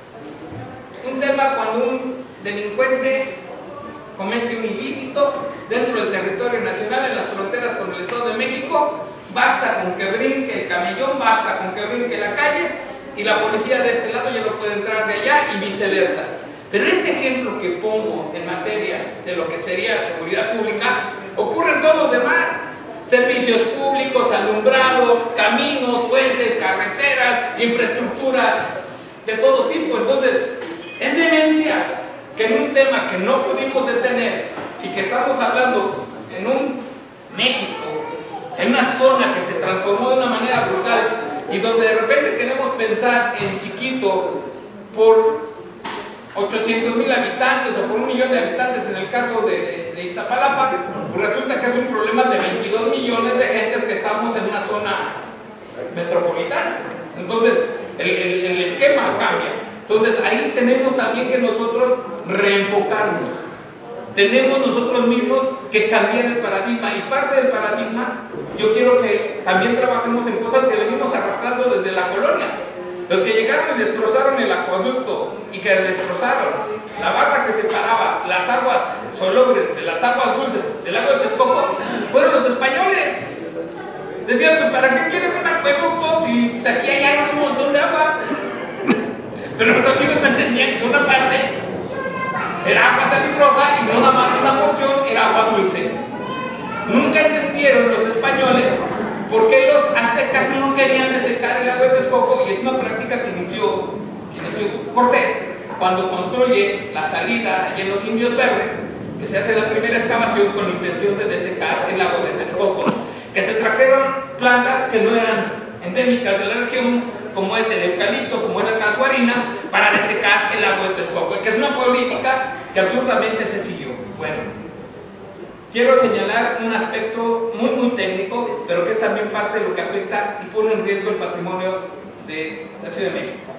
Un tema cuando un delincuente comete un ilícito dentro del territorio nacional en las fronteras con el Estado de México, basta con que brinque el camellón, basta con que brinque la calle y la policía de este lado ya no puede entrar de allá y viceversa. Pero este ejemplo que pongo en materia de lo que sería seguridad pública ocurre en todos los demás. Servicios públicos, alumbrado, caminos, puentes, carreteras, infraestructura de todo tipo. Entonces, es demencia que en un tema que no pudimos detener y que estamos hablando en un México, en una zona que se transformó de una manera brutal y donde de repente queremos pensar en chiquito por ochocientos mil habitantes o por un millón de habitantes en el caso de, de Iztapalapa, pues resulta que es un problema de veintidós millones de gentes que estamos en una zona metropolitana. Entonces, el, el, el esquema cambia. Entonces, ahí tenemos también que nosotros reenfocarnos. Tenemos nosotros mismos que cambiar el paradigma, y parte del paradigma, yo quiero que también trabajemos en cosas que venimos arrastrando desde la colonia. Los que llegaron y destrozaron el acueducto y que destrozaron la barra que separaba las aguas solobres de las aguas dulces del lago de Texcoco fueron los españoles. Decían, pues, ¿para qué quieren un acueducto si pues, aquí hay un montón de agua? Pero los amigos no entendían que una parte era agua salibrosa y no nada más una porción era agua dulce. Nunca entendieron los españoles por qué los aztecas no querían desecar el agua de Texcoco, y es una práctica que inició, que inició Cortés cuando construye la salida allí en los Indios Verdes, que se hace la primera excavación con la intención de desecar el agua de Texcoco, que se trajeron plantas que no eran endémicas de la región, como es el eucalipto, como es la casuarina, para desecar el agua de Texcoco, y que es una política que absurdamente se siguió. Bueno, quiero señalar un aspecto muy muy técnico, pero que es también parte de lo que afecta y pone en riesgo el patrimonio de la Ciudad de México.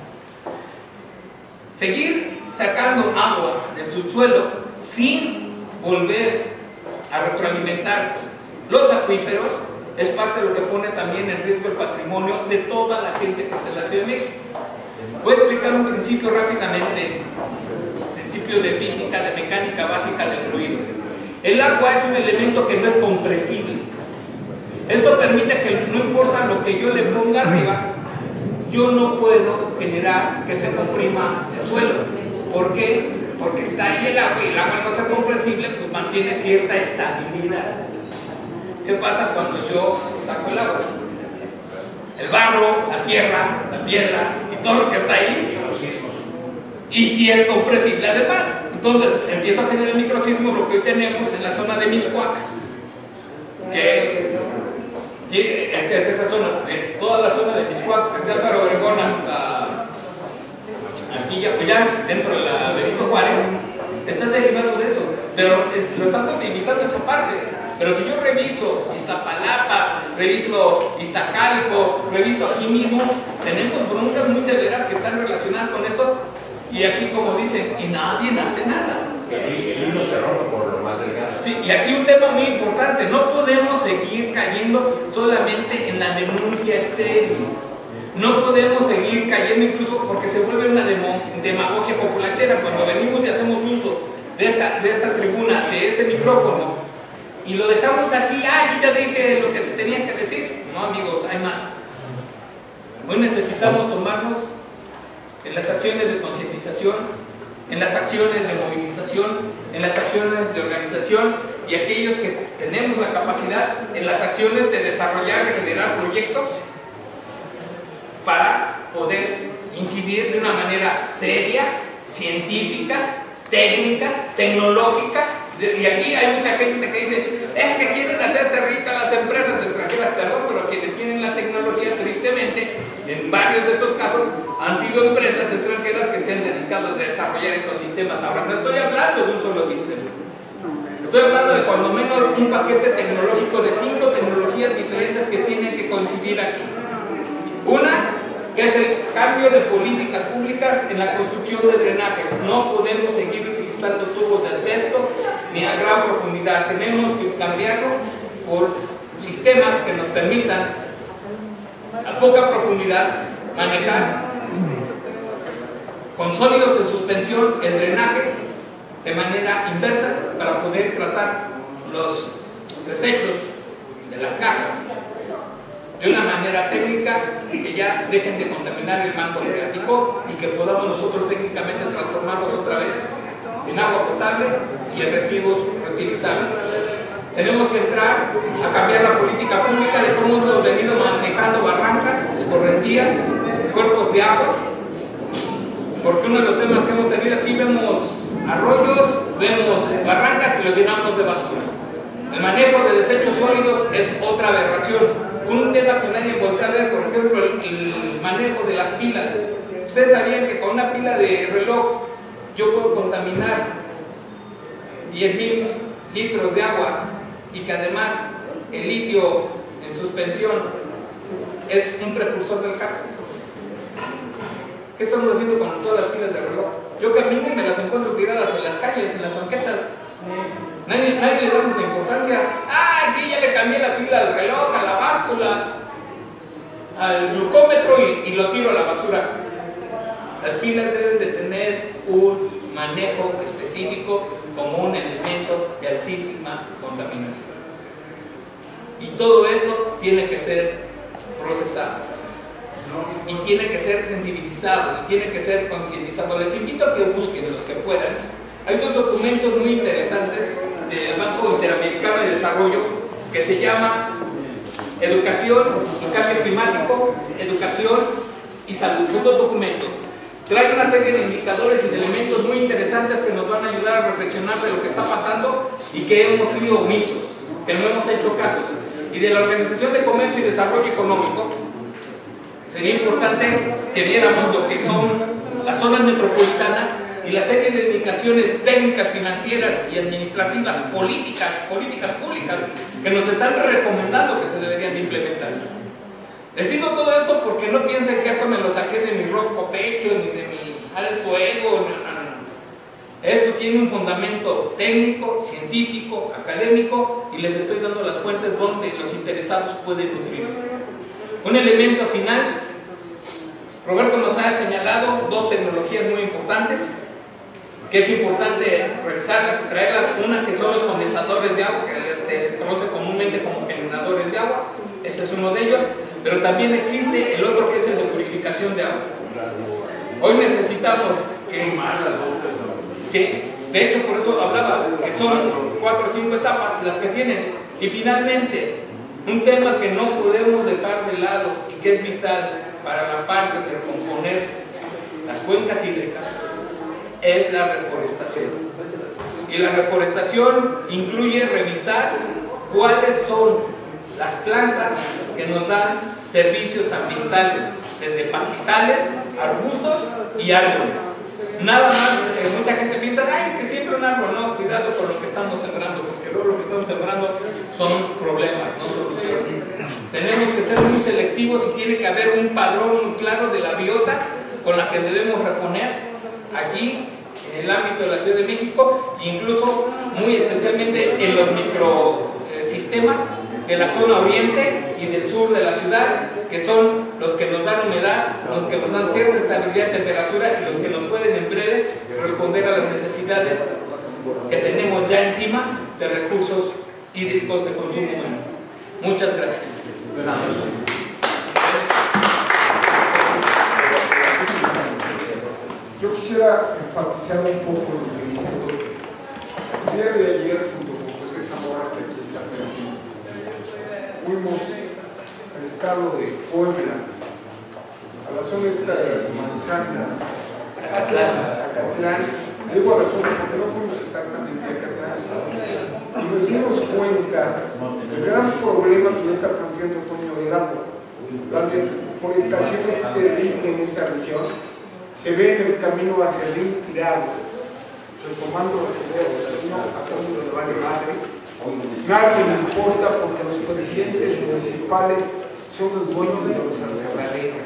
Seguir sacando agua del subsuelo sin volver a retroalimentar los acuíferos es parte de lo que pone también en riesgo el patrimonio de toda la gente que está en la Ciudad de México. Voy a explicar un principio rápidamente, principio de física, de mecánica básica de fluidos. El agua es un elemento que no es compresible. Esto permite que no importa lo que yo le ponga arriba, yo no puedo generar que se comprima el suelo. ¿Por qué? Porque está ahí el agua, y el agua no es compresible, pues mantiene cierta estabilidad. ¿Qué pasa cuando yo saco el agua? El barro, la tierra, la piedra y todo lo que está ahí, y si es compresible además. Entonces empiezo a generar microsismos, lo que hoy tenemos en la zona de Mixcoac, que es que es esa zona, de toda la zona de Mixcoac, desde Álvaro Obregón hasta aquí ya, ya dentro de la Benito Juárez, está derivado de eso, pero es, lo estamos limitando esa parte. Pero si yo reviso Iztapalapa, reviso Iztacalco, reviso aquí mismo, tenemos broncas muy severas que están relacionadas con esto, Y aquí, como dicen, y nadie hace nada. El hilo se rompe por lo más delgado. Sí, y aquí un tema muy importante, no podemos seguir cayendo solamente en la denuncia estéril. No podemos seguir cayendo incluso porque se vuelve una demo, demagogia populachera cuando venimos y hacemos uso de esta, de esta tribuna, de este micrófono, y lo dejamos aquí. Ah, yo ya dije lo que se tenía que decir. No, amigos, hay más. Hoy necesitamos tomarnos en las acciones de concientización, en las acciones de movilización, en las acciones de organización, y aquellos que tenemos la capacidad en las acciones de desarrollar y generar proyectos para poder incidir de una manera seria, científica, técnica, tecnológica. Y aquí hay mucha gente que dice, es que quieren hacerse ricas las empresas extranjeras, perdón, pero quienes tienen la tecnología, tristemente, en varios de estos casos, han sido empresas extranjeras que se han dedicado a desarrollar estos sistemas. Ahora, no estoy hablando de un solo sistema. Estoy hablando de cuando menos un paquete tecnológico de cinco tecnologías diferentes que tienen que coincidir aquí. Una, que es el cambio de políticas públicas en la construcción de drenajes. No podemos seguir utilizando tubos de asbesto ni a gran profundidad. Tenemos que cambiarlo por sistemas que nos permitan a poca profundidad manejar con sólidos en suspensión el drenaje de manera inversa para poder tratar los desechos de las casas de una manera técnica que ya dejen de contaminar el manto freático y que podamos nosotros técnicamente transformarlos otra vez en agua potable y en residuos reutilizables. Tenemos que entrar a cambiar la política pública de cómo hemos venido manejando barrancas, escorrentías, cuerpos de agua, porque uno de los temas que hemos tenido aquí, vemos arroyos, vemos barrancas y los llenamos de basura. El manejo de desechos sólidos es otra aberración. Un tema que nadie voltea a ver, por ejemplo, el, el manejo de las pilas. Ustedes sabían que con una pila de reloj yo puedo contaminar diez mil litros de agua y que además el litio en suspensión es un precursor del cáncer. ¿Qué estamos haciendo con todas las pilas de reloj? Yo camino y me las encuentro tiradas en las calles, en las banquetas. Nadie, nadie le damos la importancia. ¡Ay, sí, ya le cambié la pila al reloj, a la báscula, al glucómetro y, y lo tiro a la basura! Las pilas deben de tener un manejo específico como un elemento de altísima contaminación. Y todo esto tiene que ser procesado. Y tiene que ser sensibilizado, y tiene que ser concientizado. Les invito a que busquen, los que puedan. Hay dos documentos muy interesantes del Banco Interamericano de Desarrollo que se llama Educación y Cambio Climático, Educación y Salud. Son dos documentos. Trae una serie de indicadores y de elementos muy interesantes que nos van a ayudar a reflexionar de lo que está pasando y que hemos sido omisos, que no hemos hecho casos. Y de la Organización de Comercio y Desarrollo Económico, sería importante que viéramos lo que son las zonas metropolitanas y la serie de indicaciones técnicas, financieras y administrativas, políticas, políticas públicas que nos están recomendando que se deberían de implementar. Les digo todo esto porque no piensen que esto me lo saqué de mi roco pecho ni de mi alto ego. Esto tiene un fundamento técnico, científico, académico, y les estoy dando las fuentes donde los interesados pueden nutrirse. Un elemento final, Roberto nos ha señalado dos tecnologías muy importantes, que es importante revisarlas y traerlas. Una que son los condensadores de agua, que se les conoce comúnmente como generadores de agua, ese es uno de ellos, pero también existe el otro que es el de purificación de agua. Hoy necesitamos que, que de hecho por eso hablaba, que son cuatro o cinco etapas las que tienen, y finalmente un tema que no podemos dejar de lado y que es vital para la parte de recomponer las cuencas hídricas es la reforestación. Y la reforestación incluye revisar cuáles son las plantas que nos dan servicios ambientales, desde pastizales, arbustos y árboles. Nada más, eh, mucha gente piensa, ay, es que siempre un árbol. No, cuidado con lo que estamos sembrando, porque luego lo que estamos sembrando son problemas, no soluciones. Tenemos que ser muy selectivos y tiene que haber un padrón muy claro de la biota con la que debemos reponer aquí en el ámbito de la Ciudad de México, incluso muy especialmente en los microsistemas de la zona oriente y del sur de la ciudad, que son los que nos dan humedad, los que nos dan cierta estabilidad de temperatura y los que nos pueden en breve responder a las necesidades que tenemos ya encima de recursos hídricos de consumo humano. Muchas gracias. Yo quisiera enfatizar un poco lo que dice el doctor. El día de ayer, junto con José Zamora, que aquí está presente, fuimos al estado de Puebla, a la zona esta de las manzanas, Acatlán. Acatlán. Digo a la zona porque no fuimos exactamente a Acatlán. Y nos dimos cuenta del gran problema que ya está planteando Toño del agua. La deforestación es terrible en esa región. Se ve en el camino hacia el río Tirado, retomando las ideas del camino, a todo el mundo le vale madre. Nadie le importa porque los presidentes municipales son los dueños de los aserraderos.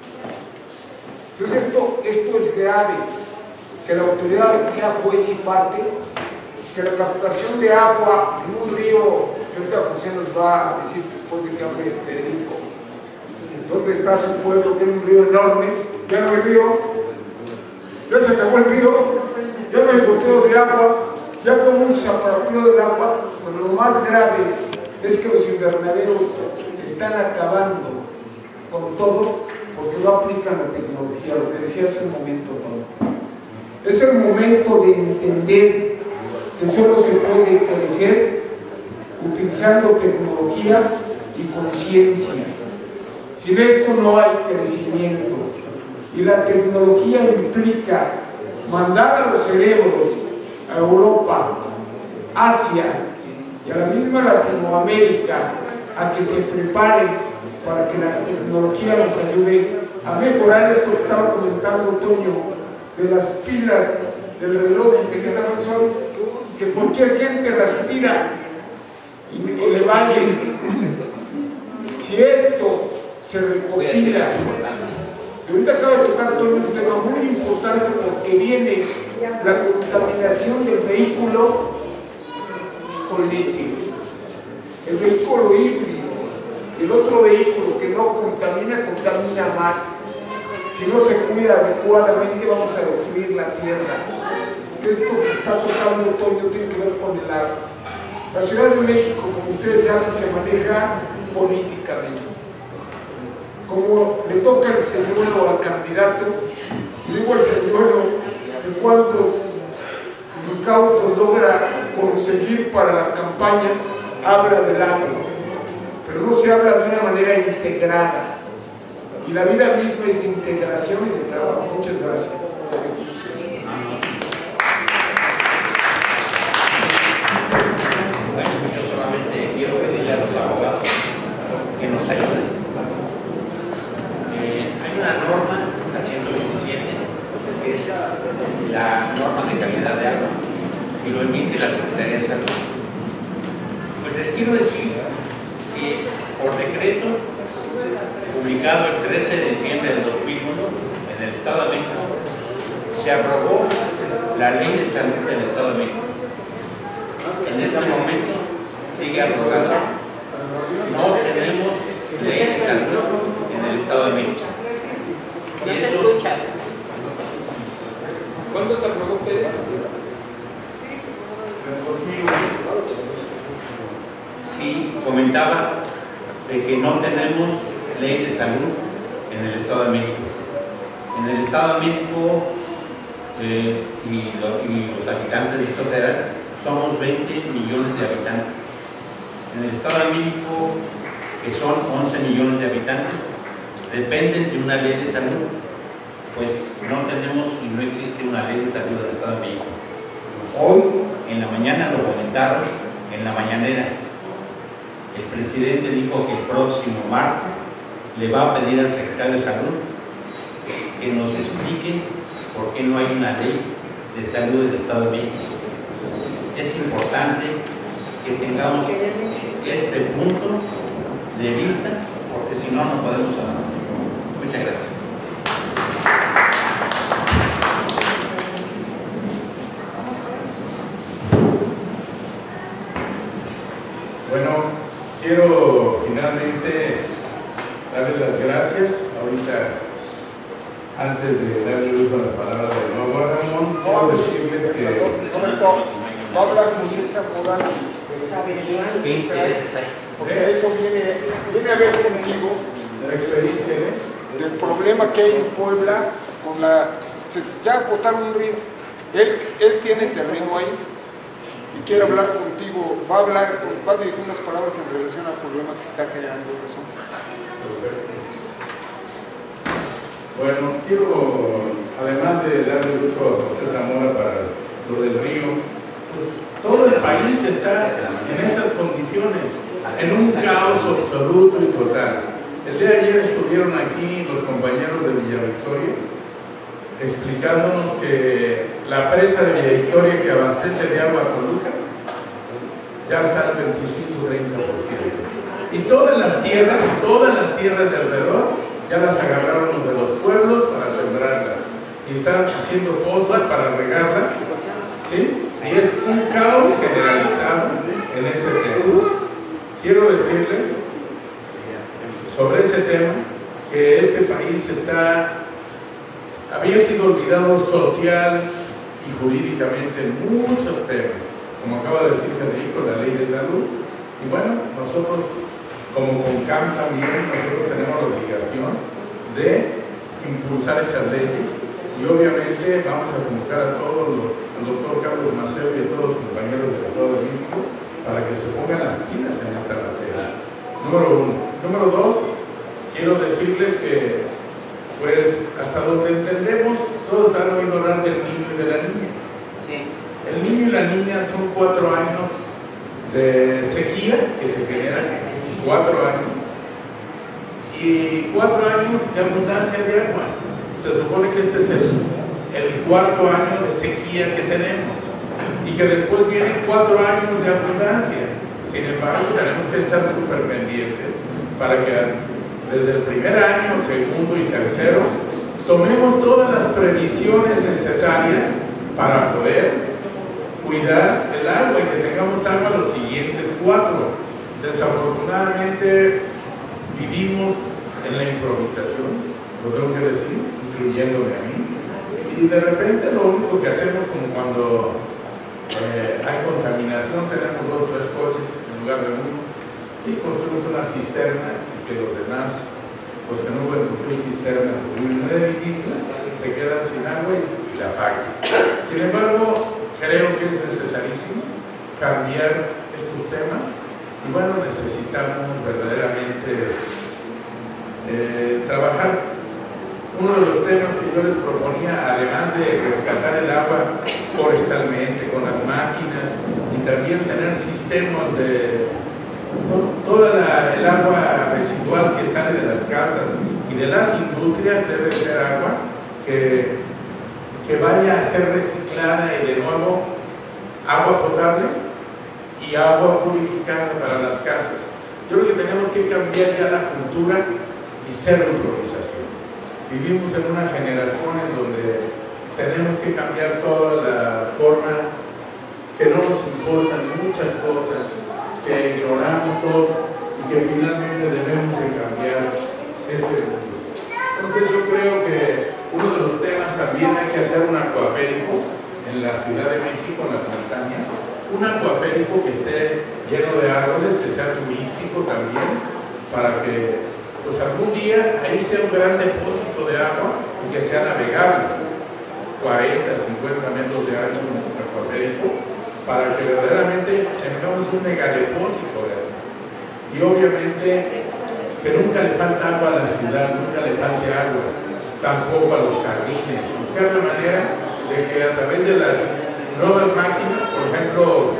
Entonces esto, esto es grave, que la autoridad sea juez y parte, que la captación de agua en un río, que ahorita José nos va a decir después de que hable Federico, ¿dónde está su pueblo? Tiene un río enorme, ya no hay río. Ya se acabó el río, ya no hay goteo de agua, ya todo el mundo se apropió del agua, pero lo más grave es que los invernaderos están acabando con todo porque no aplican la tecnología, lo que decía hace un momento, ¿no? Es el momento de entender que solo se puede crecer utilizando tecnología y conciencia. Sin esto no hay crecimiento. Y la tecnología implica mandar a los cerebros a Europa, Asia y a la misma Latinoamérica a que se preparen para que la tecnología nos ayude a mejorar esto que estaba comentando Toño, de las pilas del reloj, que también son, que cualquier gente las tira y le vale. Si esto se recopila, y ahorita acaba de tocar todo un tema muy importante porque viene la contaminación del vehículo con litio, el vehículo híbrido, el otro vehículo que no contamina, contamina más. Si no se cuida adecuadamente vamos a destruir la tierra. Esto que está tocando Toño tiene que ver con el agua. La Ciudad de México, como ustedes saben, se maneja políticamente. Como le toca el señuelo al candidato, digo el señuelo de cuántos incautos logra conseguir para la campaña, habla del agua, pero no se habla de una manera integrada. Y la vida misma es de integración y de trabajo. Muchas gracias. Bueno, yo solamente quiero pedirle a los abogados que nos ayuden. Hay una norma, la ciento veintisiete, que es la norma de calidad de agua, y lo emite la Secretaría de Salud. Pues les quiero decir que por decreto, publicado el trece de diciembre del dos mil uno en el Estado de México, se aprobó la Ley de Salud del Estado de México. En este momento sigue aprobada. No tenemos ley de salud en el Estado de México. No se escucha. ¿Cuándo se aprobó ustedes? Sí, comentaba de que no tenemos ley de salud en el Estado de México. En el Estado de México eh, y, lo, y los habitantes del Distrito Federal somos veinte millones de habitantes. En el Estado de México, que son once millones de habitantes, dependen de una ley de salud. Pues no tenemos y no existe una ley de salud del Estado de México. Hoy, en la mañana, lo comentaron en la mañanera. El presidente dijo que el próximo martes le va a pedir al secretario de Salud que nos explique por qué no hay una ley de salud del Estado de México. Es importante que tengamos este punto de vista, porque si no, no podemos avanzar. Muchas gracias. gracias. Ahorita, antes de darle uso a la palabra de nuevo a Ramón, quiero decirles que... Va a hablar con César Morán. ¿Qué intereses hay? Porque eso viene, viene a ver conmigo la experiencia, ¿eh? del problema que hay en Puebla con la... Se, ya botaron un río. Él, él tiene terreno ahí y quiere hablar contigo. Va a hablar, va a dirigir unas palabras en relación al problema que se está generando en eso. Bueno, quiero, además de darle uso a José Zamora para lo del río, pues todo el país está en esas condiciones, en un caos absoluto y total. El día de ayer estuvieron aquí los compañeros de Villa Victoria explicándonos que la presa de Villa Victoria que abastece de agua a Toluca ya está al veinticinco a treinta por ciento. Y todas las tierras, todas las tierras de alrededor ya las agarraron los de los pueblos para sembrarlas y están haciendo pozos para regarlas, ¿sí? Y es un caos generalizado en ese tema. Quiero decirles sobre ese tema que este país está, había sido olvidado social y jurídicamente en muchos temas, como acaba de decir Federico, la ley de salud. Y bueno, nosotros como CONCAM también, nosotros tenemos la obligación de impulsar esas leyes y obviamente vamos a convocar a todos los, al doctor Carlos Maceo y a todos los compañeros del Estado de México para que se pongan las pilas en esta materia. Número uno. Número dos, quiero decirles que, pues, hasta donde entendemos, todos han oído hablar del niño y de la niña. Sí. El niño y la niña son cuatro años de sequía que se generan, cuatro años, y cuatro años de abundancia de agua. Se supone que este es el, el cuarto año de sequía que tenemos, y que después vienen cuatro años de abundancia. Sin embargo, tenemos que estar súper pendientes para que desde el primer año, segundo y tercero, tomemos todas las previsiones necesarias para poder cuidar el agua y que tengamos agua los siguientes cuatro. Desafortunadamente vivimos en la improvisación, lo tengo que decir, incluyéndome a mí, y de repente lo único que hacemos, como cuando eh, hay contaminación, tenemos dos o tres coches en lugar de uno y construimos una cisterna y que los demás, los que no pueden construir cisternas o vivir en un edificio, se quedan sin agua y, y la pagan. Sin embargo, creo que es necesarísimo cambiar estos temas y bueno, necesitamos verdaderamente eh, trabajar. Uno de los temas que yo les proponía, además de rescatar el agua forestalmente con las máquinas y también tener sistemas de to, toda la, el agua residual que sale de las casas y de las industrias, debe ser agua que, que vaya a ser reciclada y de nuevo agua potable y agua purificada para las casas. Yo creo que tenemos que cambiar ya la cultura y cero improvisación. Vivimos en una generación en donde tenemos que cambiar toda la forma, que no nos importan muchas cosas, que ignoramos todo y que finalmente debemos de cambiar este mundo. Entonces yo creo que uno de los temas también hay que hacer un acuaférico en la Ciudad de México, en las montañas, un acuaférico que esté lleno de árboles, que sea turístico también, para que pues algún día ahí sea un gran depósito de agua y que sea navegable, cuarenta, cincuenta metros de ancho un acuaférico, para que verdaderamente tengamos un megadepósito de agua. Y obviamente que nunca le falta agua a la ciudad, nunca le falte agua, tampoco a los jardines. Buscar la manera de que a través de las nuevas máquinas, por ejemplo,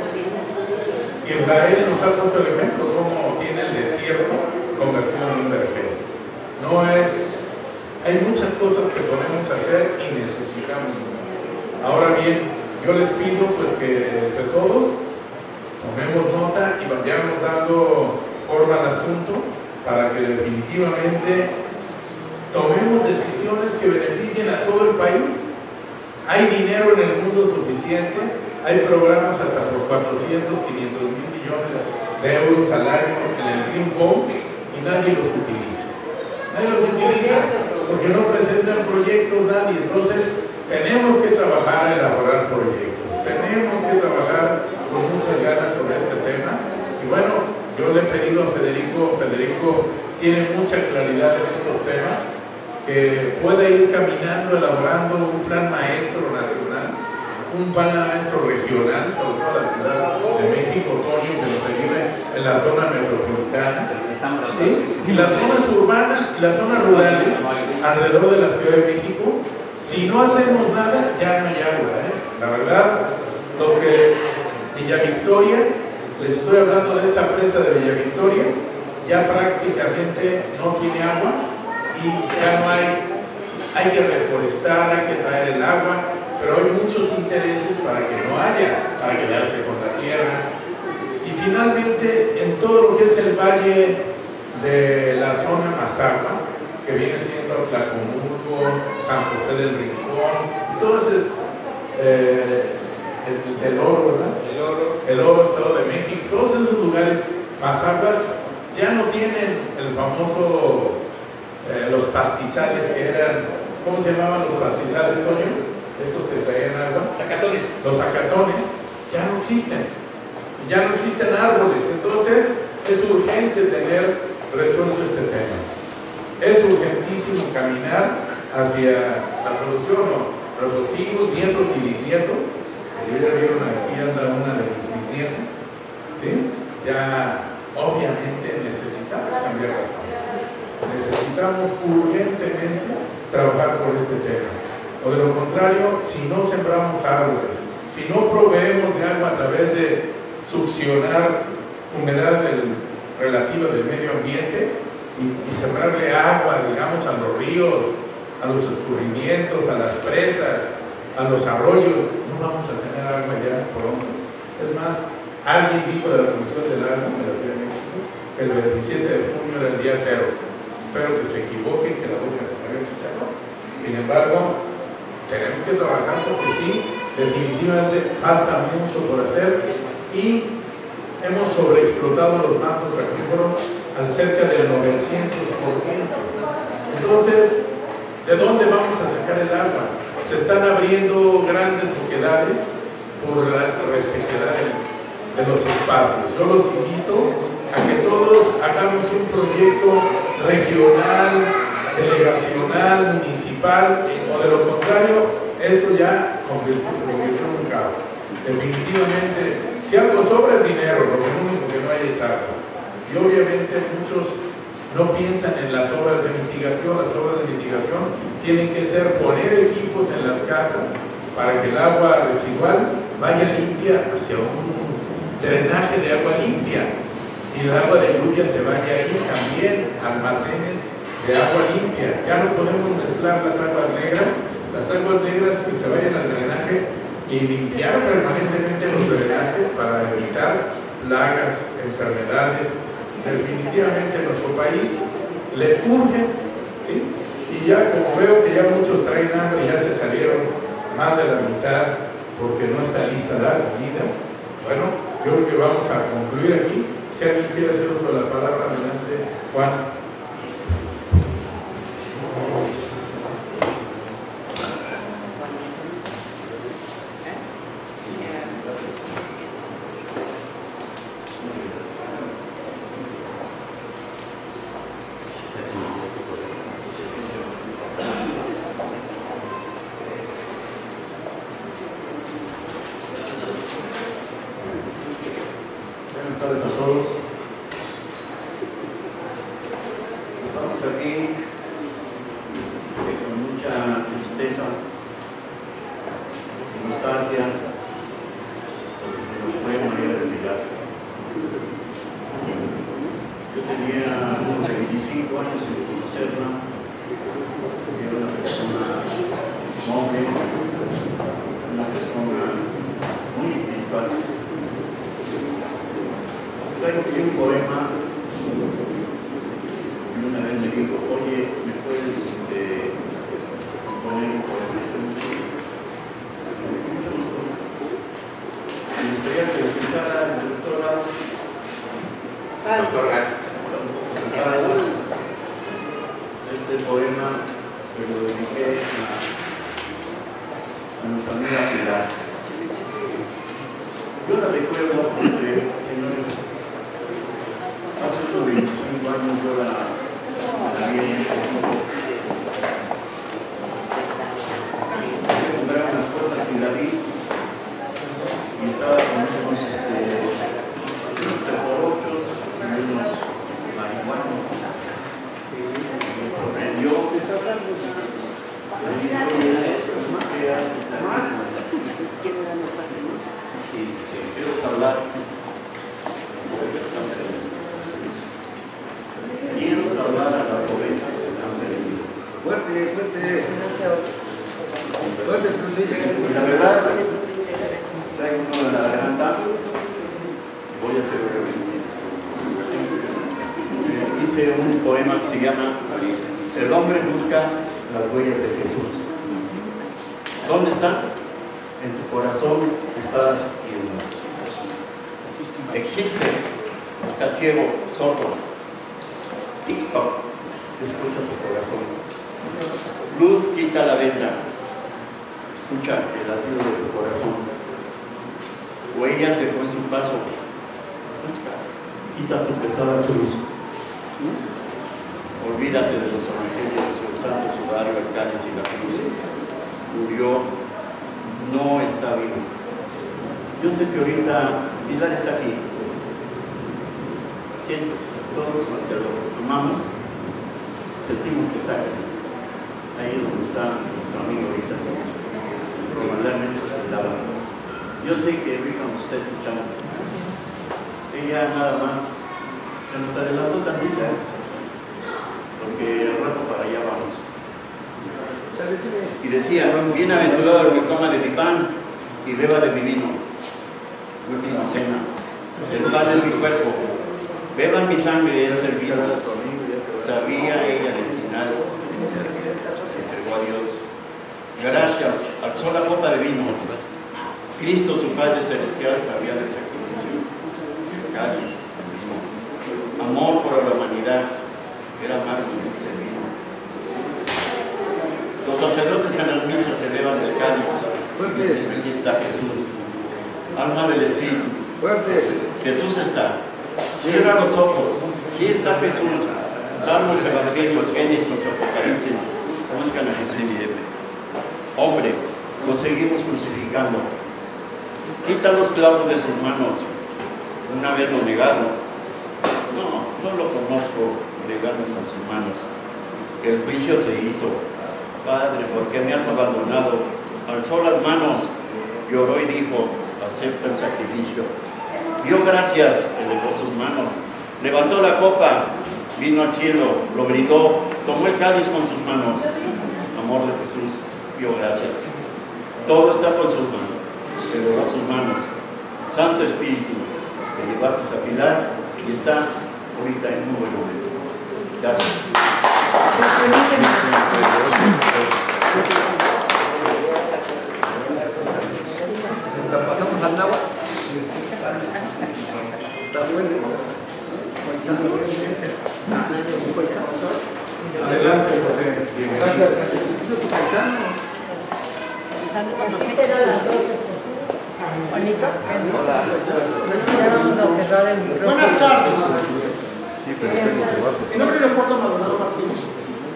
Israel nos ha puesto el ejemplo cómo tiene el desierto convertido en un vergel. No es, hay muchas cosas que podemos hacer y necesitamos. Ahora bien, yo les pido pues que entre todos tomemos nota y vayamos dando forma al asunto para que definitivamente tomemos decisiones que beneficien a todo el país. Hay dinero en el mundo suficiente, hay programas hasta por cuatrocientos, quinientos mil millones de euros al año en el Green Home y nadie los utiliza. nadie los utiliza porque no presentan proyectos nadie. Entonces tenemos que trabajar, elaborar proyectos, tenemos que trabajar con muchas ganas sobre este tema. Y bueno, yo le he pedido a Federico, Federico tiene mucha claridad en estos temas, que pueda ir caminando, elaborando un plan maestro nacional, un plan maestro regional, sobre todo la Ciudad de México, Toño, que nos ayude en la zona metropolitana, ¿sí? Y las zonas urbanas y las zonas rurales alrededor de la Ciudad de México. Si no hacemos nada, ya no hay agua, ¿eh? La verdad, los que Villa Victoria, les estoy hablando de esa presa de Villa Victoria, ya prácticamente no tiene agua y ya no hay, hay que reforestar, hay que traer el agua, pero hay muchos intereses para que no haya, para quedarse con la tierra. Y finalmente, en todo lo que es el valle de la zona Mazagua, que viene siendo Tlacomulco, San José del Rincón, todo ese, eh, el, el oro, ¿verdad? El oro. El oro, Estado de México, todos esos lugares, Mazaguas, ya no tienen el famoso, eh, los pastizales que eran, ¿cómo se llamaban los pastizales, Toño? Estos que traían agua. Zacatones. Los zacatones ya no existen, ya no existen árboles, entonces es urgente tener resuelto este tema. Es urgentísimo caminar hacia la solución, ¿no? Nuestros hijos, nietos y bisnietos, que ya vieron aquí anda una de mis bisnietas, ¿sí? Ya obviamente necesitamos cambiar las cosas. Necesitamos urgentemente trabajar por este tema. O de lo contrario, si no sembramos árboles, si no proveemos de agua a través de succionar humedad del, relativa del medio ambiente, Y, y sembrarle agua, digamos, a los ríos, a los escurrimientos, a las presas, a los arroyos, no vamos a tener agua ya pronto. Es más, alguien dijo de la Comisión del Agua de la Ciudad de México que el veintisiete de junio era el día cero. Espero que se equivoquen, que la boca se caiga el chicharrón. Sin embargo, tenemos que trabajar porque sí, definitivamente falta mucho por hacer y hemos sobreexplotado los mantos acuíferos al cerca del novecientos por ciento. Entonces, ¿de dónde vamos a sacar el agua? Se están abriendo grandes oquedades por la resequedad de los espacios. Yo los invito a que todos hagamos un proyecto regional, delegacional, municipal, o de lo contrario, esto ya se convirtió en un caos. Definitivamente, si algo sobra es dinero, lo único que no hay es agua. Y obviamente muchos no piensan en las obras de mitigación. Las obras de mitigación tienen que ser poner equipos en las casas para que el agua residual vaya limpia hacia un drenaje de agua limpia y el agua de lluvia se vaya ahí también, almacenes de agua limpia. Ya no podemos mezclar las aguas negras, las aguas negras que se vayan al drenaje y limpiar permanentemente los drenajes para evitar plagas, enfermedades. Definitivamente a nuestro país le urge, ¿sí? Y ya como veo que ya muchos traen hambre, ya se salieron más de la mitad porque no está lista la comida. Bueno, yo creo que vamos a concluir aquí. Si alguien quiere hacer uso de la palabra, adelante, Juan. poema se lo dediqué a, a nuestra amiga Pilar. Yo la recuerdo porque, señores, hace veinticinco años yo la, la vi en comprar unas cosas y la vi y estaba con unos este, unos teporochos y unos marihuanos. Me sorprendió. Me dijo, ¿qué haces? Sí, quiero hablar. Quiero salvar a las ovejas que están perdidas. Fuerte, fuerte. Fuerte, y la verdad, traigo uno de la garganta. Voy a hacer breve. Hice un poema que se llama El hombre busca las huellas de Jesús. ¿Dónde está? En tu corazón estás viendo. Existe, está ciego, sordo. TikTok, escucha tu corazón. Luz quita la venda, escucha el latido de tu corazón. Huellas dejó en su paso, busca, quita tu pesada cruz. Olvídate de los evangelios, el santo sudario, el cáliz y la cruz. Murió, no está vivo. Yo sé que ahorita Pilar está aquí. Siento, todos cuando los tomamos, sentimos que está aquí. Ahí donde está nuestro amigo ahorita, probablemente se sentaba. Yo sé que ahorita nos está escuchando. Ella nada más se nos adelantó tantito, porque al rato para allá vamos. Y decía, bienaventurado el que coma de mi pan y beba de mi vino. Última cena. El pan es mi cuerpo. Beban mi sangre, es el vino. Sabía ella del final. Entregó a Dios. Gracias, alzó la copa de vino. Cristo, su Padre Celestial, sabía del sacrificio. El cáliz, el vino. Amor por la humanidad. Era amargo el vino. Los sacerdotes en las misas se elevan el cáliz. Y dicen, aquí está Jesús. Alma del Espíritu. Jesús está. Cierra los ojos. Sí está Jesús. Salmos, Evangelios, Génesis, Apocalipsis. Buscan a Jesús. Hombre, lo seguimos crucificando. Quita los clavos de sus manos. Una vez lo negaron. No, no lo conozco. Negando con sus manos. El juicio se hizo. Padre, ¿por qué me has abandonado? Alzó las manos, lloró y dijo, acepta el sacrificio. Dio gracias, elevó sus manos, levantó la copa, vino al cielo, lo brindó, tomó el cáliz con sus manos. Amor de Jesús, dio gracias. Todo está con sus manos, elevó sus manos. Santo Espíritu, te llevaste a Pilar y está ahorita en un buen momento. Gracias. ¿La pasamos al náhuatl? Está bueno. Adelante, José. Gracias. Juanito. Hola. Ya vamos a cerrar el micrófono. Buenas tardes. Sí, pero tengo trabajo. Mi nombre es Leopoldo Maldonado Martínez.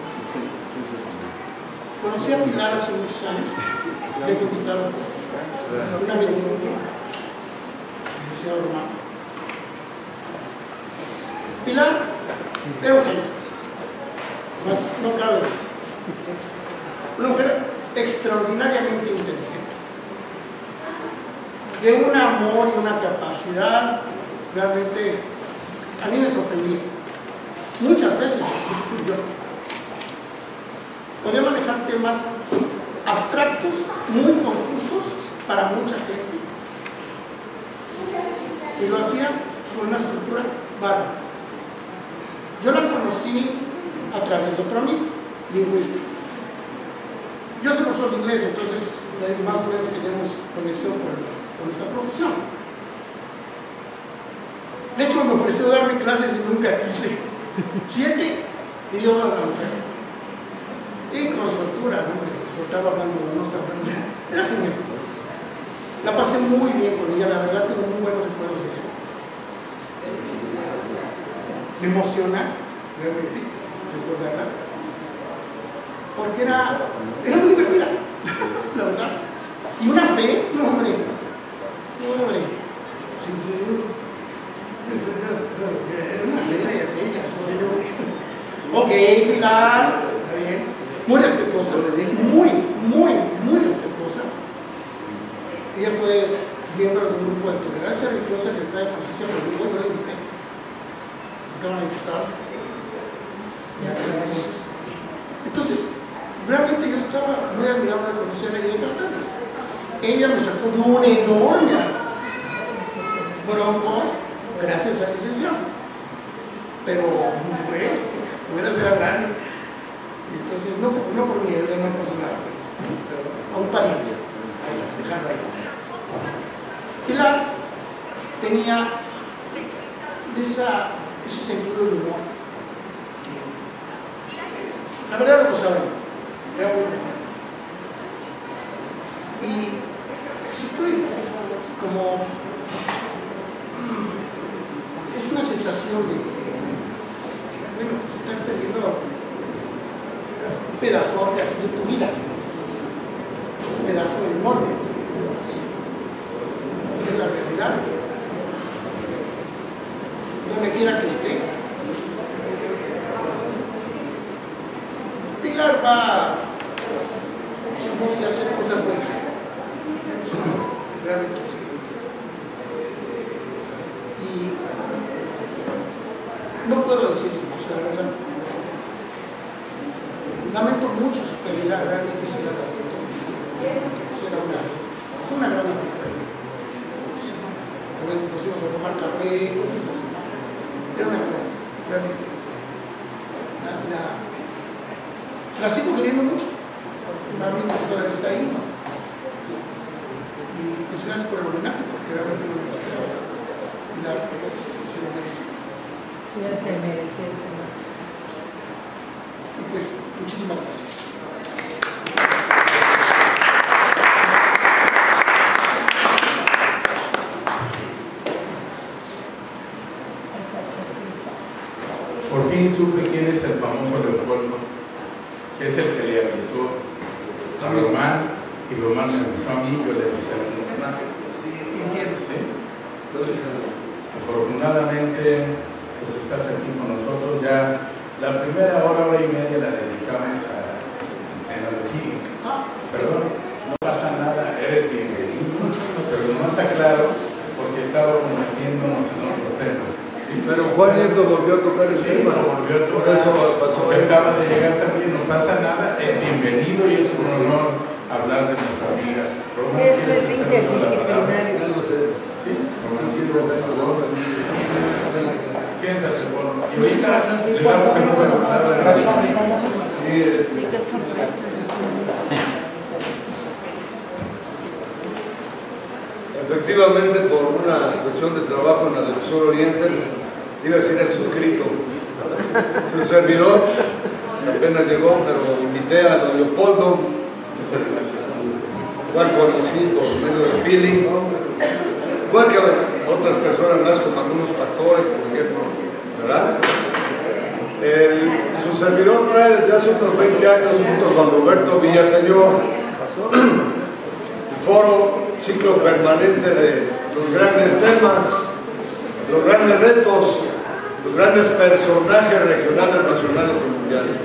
Conocí a Pilar hace muchos años. Le he invitado a una minifundia. Señor Román. Pilar era un genio. No, no cabe. Una mujer extraordinariamente inteligente. De un amor y una capacidad realmente a mí me sorprendía. Muchas veces yo podía manejar temas abstractos, muy confusos para mucha gente. Y lo hacía con una estructura bárbara. Yo la conocí a través de otro amigo, lingüista. Yo soy profesor de inglés, entonces más o menos tenemos conexión con, con esta profesión. De hecho, me ofreció darme clases y nunca quise. Siete idiomas de la mujer. con soltura, ¿no? Se soltaba hablando de unos hablando. Era genial. La pasé muy bien con ella, la verdad tengo muy buenos recuerdos de ella. Me emociona realmente recordarla, porque era, era muy divertida, la verdad. Y una fe, no hombre, no hombre, sí, sí, una fe de aquellas. Ok, Pilar, está bien, muy respetuosa, muy, muy, muy respetuosa. Ella fue miembro de un grupo de tolerancia religiosa en el estado de conciencia conmigo, yo la invité. Acaban de invitar. Entonces, realmente yo estaba muy admirado de conocerla y de tratarla. Ella me sacó de un enorme bronco gracias a la licenciada. Pero no fue, hubiera sido grande. Entonces, no, no por mí, ella no pasó nada, pero a un pariente. Vamos a dejarlo ahí. Pilar tenía esa, ese sentido del humor. Que, la verdad lo saben, era muy divertido. Y pues estoy como... Es una sensación de, de, de bueno, pues estás perdiendo un pedazote así de tu vida. Un pedazo enorme. Es la realidad. Donde quiera que esté, Pilar va, no sé, a hacer cosas buenas. Realmente sí. Y no puedo decirles más, la verdad. Lamento mucho su pérdida, realmente se la lamento. Era una, fue una gran amiga. Nos íbamos a tomar café, cosas así. Era una gran, realmente. La, la, la sigo queriendo mucho. A mí todavía está ahí. Y pues gracias por el homenaje, porque realmente no me esperaba. Y la, se lo merece. Ya se merece eso. Y pues, muchísimas gracias. Por fin supe quién es el famoso Leopoldo, que es el que le avisó a Román, y Román me avisó a mí, yo le avisé a Román. Entiendo. ¿Sí? Entonces, afortunadamente, pues estás aquí con nosotros. Ya la primera hora, hora y media la dedicamos a tecnología. Ah, perdón, no pasa nada, eres bienvenido, pero nomás aclaro, porque estábamos metiéndonos en otros temas. ¿Sí? Pero Juan Nieto volvió a tocar el Sí, tema. lo volvió a Por tocar. eso pasó. Porque acaba de llegar también, no pasa nada, es bienvenido y es un honor hablar de nuestra amiga. Roma, Esto ¿quieres es hacer uso de la palabra? interdisciplinario. Sí, Roma, sí, por favor. Siéntate, por favor. Y ahorita le damos el uso de la palabra. Sí, qué sorpresa. Efectivamente, por una cuestión de trabajo en la del Sur Oriente, iba a decir el suscrito, su servidor, apenas llegó, pero invité a don Leopoldo, cual conocí por medio de Pili, igual que otras personas más, como algunos pastores, por ejemplo, ¿verdad? El, su servidor trae desde hace unos veinte años, junto con Roberto Villaseñor, el foro ciclo permanente de los grandes temas, los grandes retos, los grandes personajes regionales, nacionales y mundiales.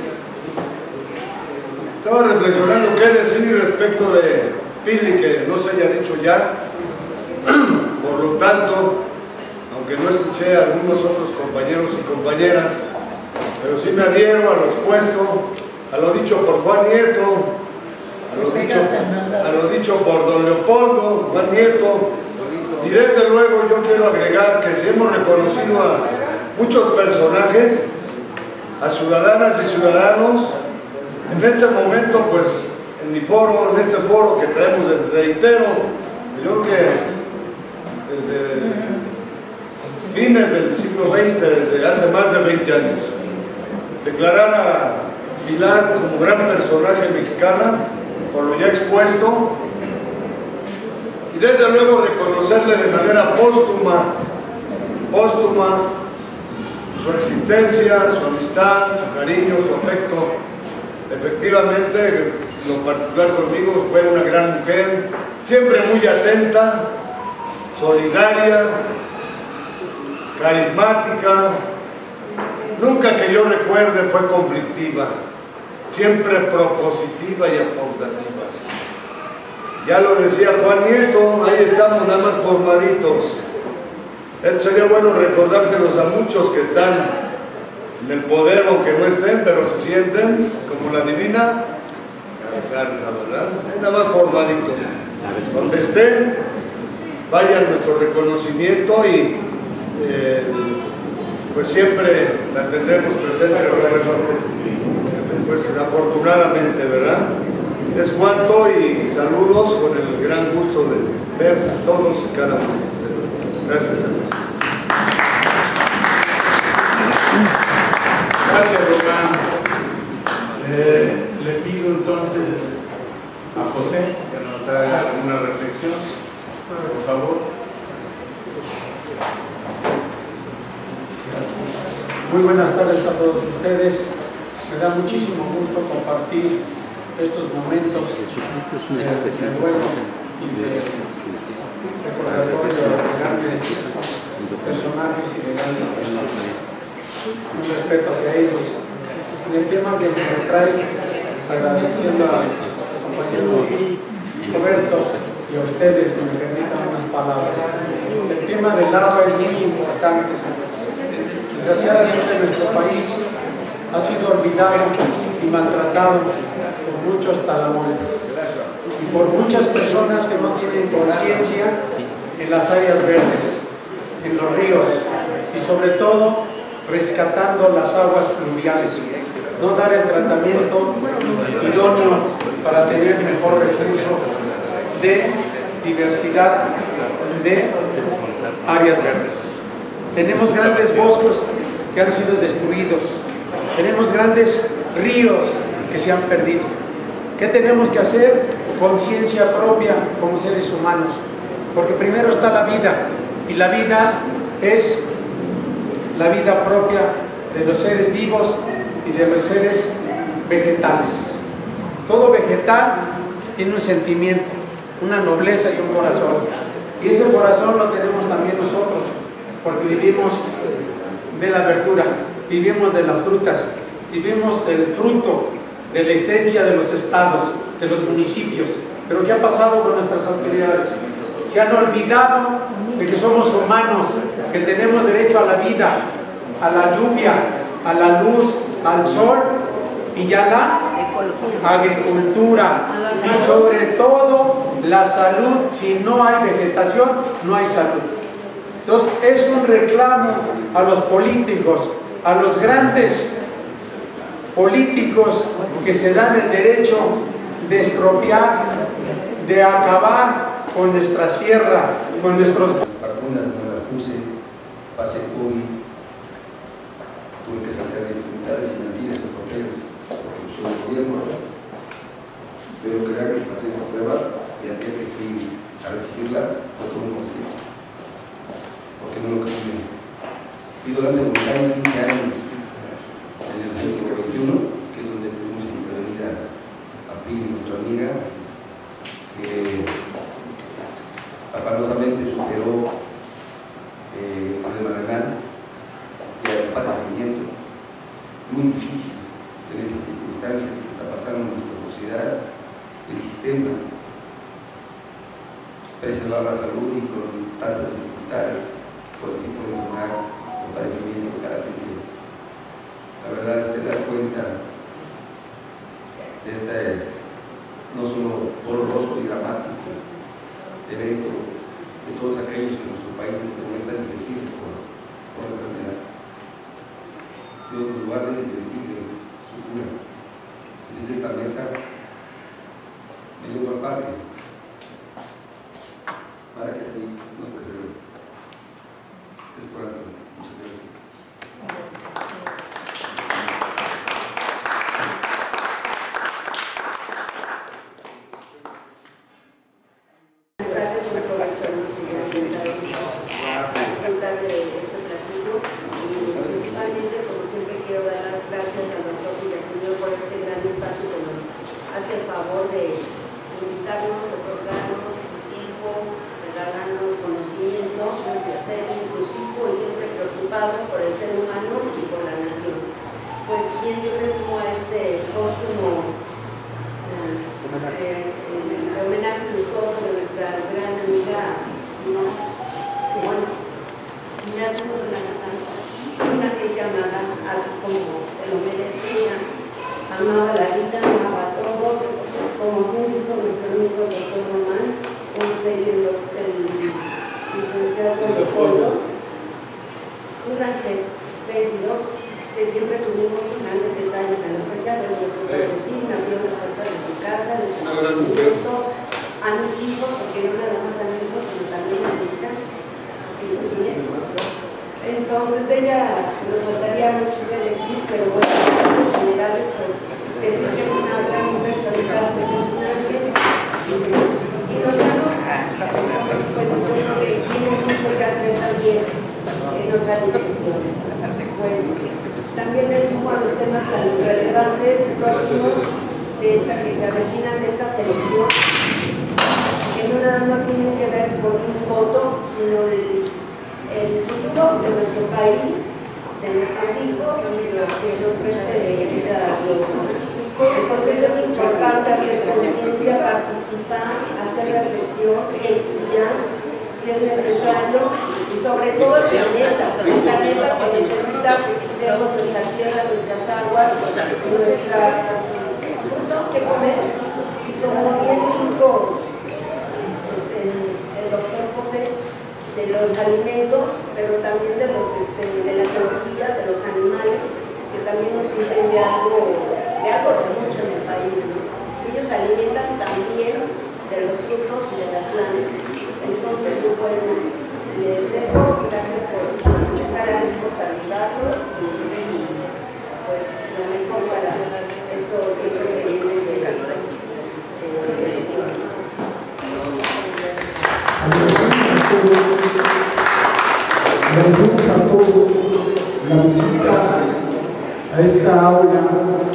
Estaba reflexionando qué decir respecto de Pili, que no se haya dicho ya. Por lo tanto, aunque no escuché a algunos otros compañeros y compañeras, pero sí me adhiero a lo expuesto, a lo dicho por Juan Nieto, a lo dicho, a lo dicho por don Leopoldo, Juan Nieto, y desde luego yo quiero agregar que si hemos reconocido a muchos personajes, a ciudadanas y ciudadanos, en este momento, pues, en mi foro, en este foro que traemos, reitero, yo creo que desde fines del siglo veinte, desde hace más de veinte años, declarar a Pilar como gran personaje mexicana, por lo ya expuesto, y desde luego reconocerle de manera póstuma, póstuma, su existencia, su amistad, su cariño, su afecto. Efectivamente, en lo particular conmigo, fue una gran mujer, siempre muy atenta, solidaria, carismática, nunca que yo recuerde fue conflictiva, siempre propositiva y aportativa. Ya lo decía Juan Nieto, ahí estamos nada más formaditos. Esto sería bueno recordárselos a muchos que están en el poder, aunque no estén, pero se sienten como la divina garza, ¿verdad? Nada más formaditos. Donde estén, vaya nuestro reconocimiento y eh, pues siempre la tendremos presente, pues afortunadamente, ¿verdad? Es cuanto y saludos con el gran gusto de ver a todos y cada uno de ustedes. Gracias, hermano. Gracias, Román. Eh, le pido entonces a José que nos haga una reflexión, por favor. Muy buenas tardes a todos ustedes. Me da muchísimo gusto compartir estos momentos de recuerdo y de recordatorio de grandes personajes y de grandes personas. Un respeto hacia ellos. En el tema que me trae, agradeciendo al compañero Roberto y a ustedes que me permitan unas palabras. El tema del agua es muy importante, señores. Desgraciadamente nuestro país ha sido olvidado y maltratado por muchos talamones y por muchas personas que no tienen conciencia en las áreas verdes, en los ríos y sobre todo rescatando las aguas pluviales, no dar el tratamiento idóneo para tener mejor recurso de diversidad de áreas verdes. Tenemos grandes bosques que han sido destruidos, tenemos grandes ríos que se han perdido. ¿Qué tenemos que hacer? Conciencia propia como seres humanos, porque primero está la vida, y la vida es la vida propia de los seres vivos y de los seres vegetales. Todo vegetal tiene un sentimiento, una nobleza y un corazón, y ese corazón lo tenemos también nosotros, porque vivimos de la verdura, vivimos de las frutas, vivimos el fruto de la esencia de los estados, de los municipios. Pero ¿qué ha pasado con nuestras autoridades? Se han olvidado de que somos humanos, que tenemos derecho a la vida, a la lluvia, a la luz, al sol y a la agricultura, y sobre todo la salud. Si no hay vegetación, no hay salud. Entonces es un reclamo a los políticos, a los grandes políticos que se dan el derecho de expropiar, de acabar con nuestra sierra, con nuestros... Vacunas no las puse, pasé COVID, tuve que sacar dificultades y mentir esos papeles, porque soy el gobierno, pero crear que pasé esa prueba y al día que fui a recibirla, fue todo un conflicto, porque no lo creí. Y durante quince años en el centro veintiuno, que es donde pudimos intervenir a Pili, nuestra amiga, que afanosamente superó eh, el Maranán y el padecimiento muy difícil en estas circunstancias que está pasando en nuestra sociedad, el sistema, preservar la salud y con tantas dificultades por el tipo de enfermedad o padecimiento que cada gente. La verdad es que dar cuenta de este no solo doloroso y dramático evento de todos aquellos que en nuestro país en este momento están infectados por, por la enfermedad. Dios nos guarde y nos bendiga su cura. Desde esta mesa me llevo al Padre para que así nos preserve. Es por algo. Muchas gracias. preocupado por el ser humano y por la nación. Pues bien, yo me sumo a este póstumo eh, eh, este homenaje luctuoso de nuestra gran amiga, ¿no? Que bueno, nacimos de una, una gente amada, así como se lo merecía, amaba la vida, amaba todo, como bien dijo nuestro amigo doctor Román, usted y el, el licenciado Leopoldo, un gran ser espléndido, que siempre tuvimos grandes detalles, en especial de lo que puedo decir, me abrió la puerta de su casa, de su conocimiento, a mis hijos, porque no nada más a mis hijos, sino también a mi hija, y mis nietos. Entonces, de ella nos faltaría mucho que decir, pero bueno, en los generales, pues, decir que es una gran mujer, que ahorita pues, es un ángel, y, y nos ganó. Entonces, bueno, yo creo que tiene mucho que hacer también en otra dimensión. Pues, también me sumo a los temas tan relevantes próximos de esta que se avecinan de esta selección, que no nada más tienen que ver con un voto, sino el, el futuro de nuestro país, de nuestros hijos y los que nos preste vida a Dios. Entonces es importante hacer conciencia, participar, hacer reflexión, estudiar si es necesario, y sobre todo el planeta, el planeta que necesita que cuidemos nuestra tierra, nuestras aguas, nuestros frutos que comer, y como bien dijo este, el doctor José, de los alimentos, pero también de, los, este, de la ecología, de los animales, que también nos sirven de algo, de algo de mucho en el país, ¿no? Ellos alimentan también de los frutos y de las plantas. Entonces, bueno, les dejo, gracias por estar aquí, por saludarlos y, y pues lo mejor para estos hijos que vienen de elecciones. Agradecemos a todos la visita a esta aula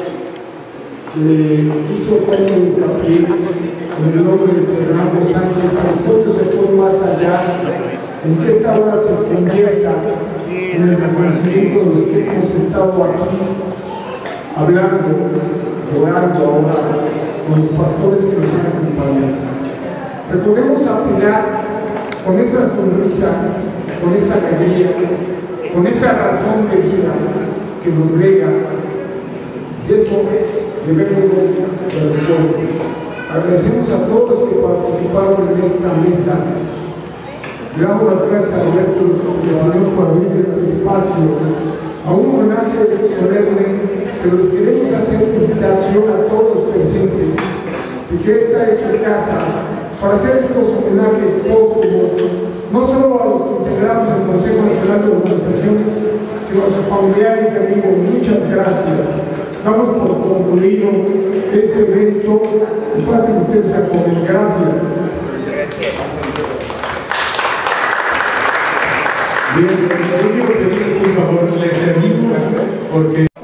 que hizo tanto hincapié en el nombre de Fernando Sánchez, que todo se fue más allá, en que esta obra se convierta en el reconocimiento de los que hemos estado aquí hablando, orando ahora con los pastores que nos han acompañado. Recordemos a Pilar con esa sonrisa, con esa alegría, con esa razón de vida que nos lega, y eso debemos del pueblo. Agradecemos a todos que participaron en esta mesa. Le damos las gracias a Roberto y al Señor por abrir este espacio a un homenaje solemne, pero les queremos hacer invitación a todos presentes de que esta es su casa para hacer estos homenajes póstumos, no solo a los que integramos el Consejo Nacional de Organizaciones, sino a sus familiares y amigos. Muchas gracias. Damos por concluido este evento y pasen ustedes a comer. Gracias. Bien, les servimos porque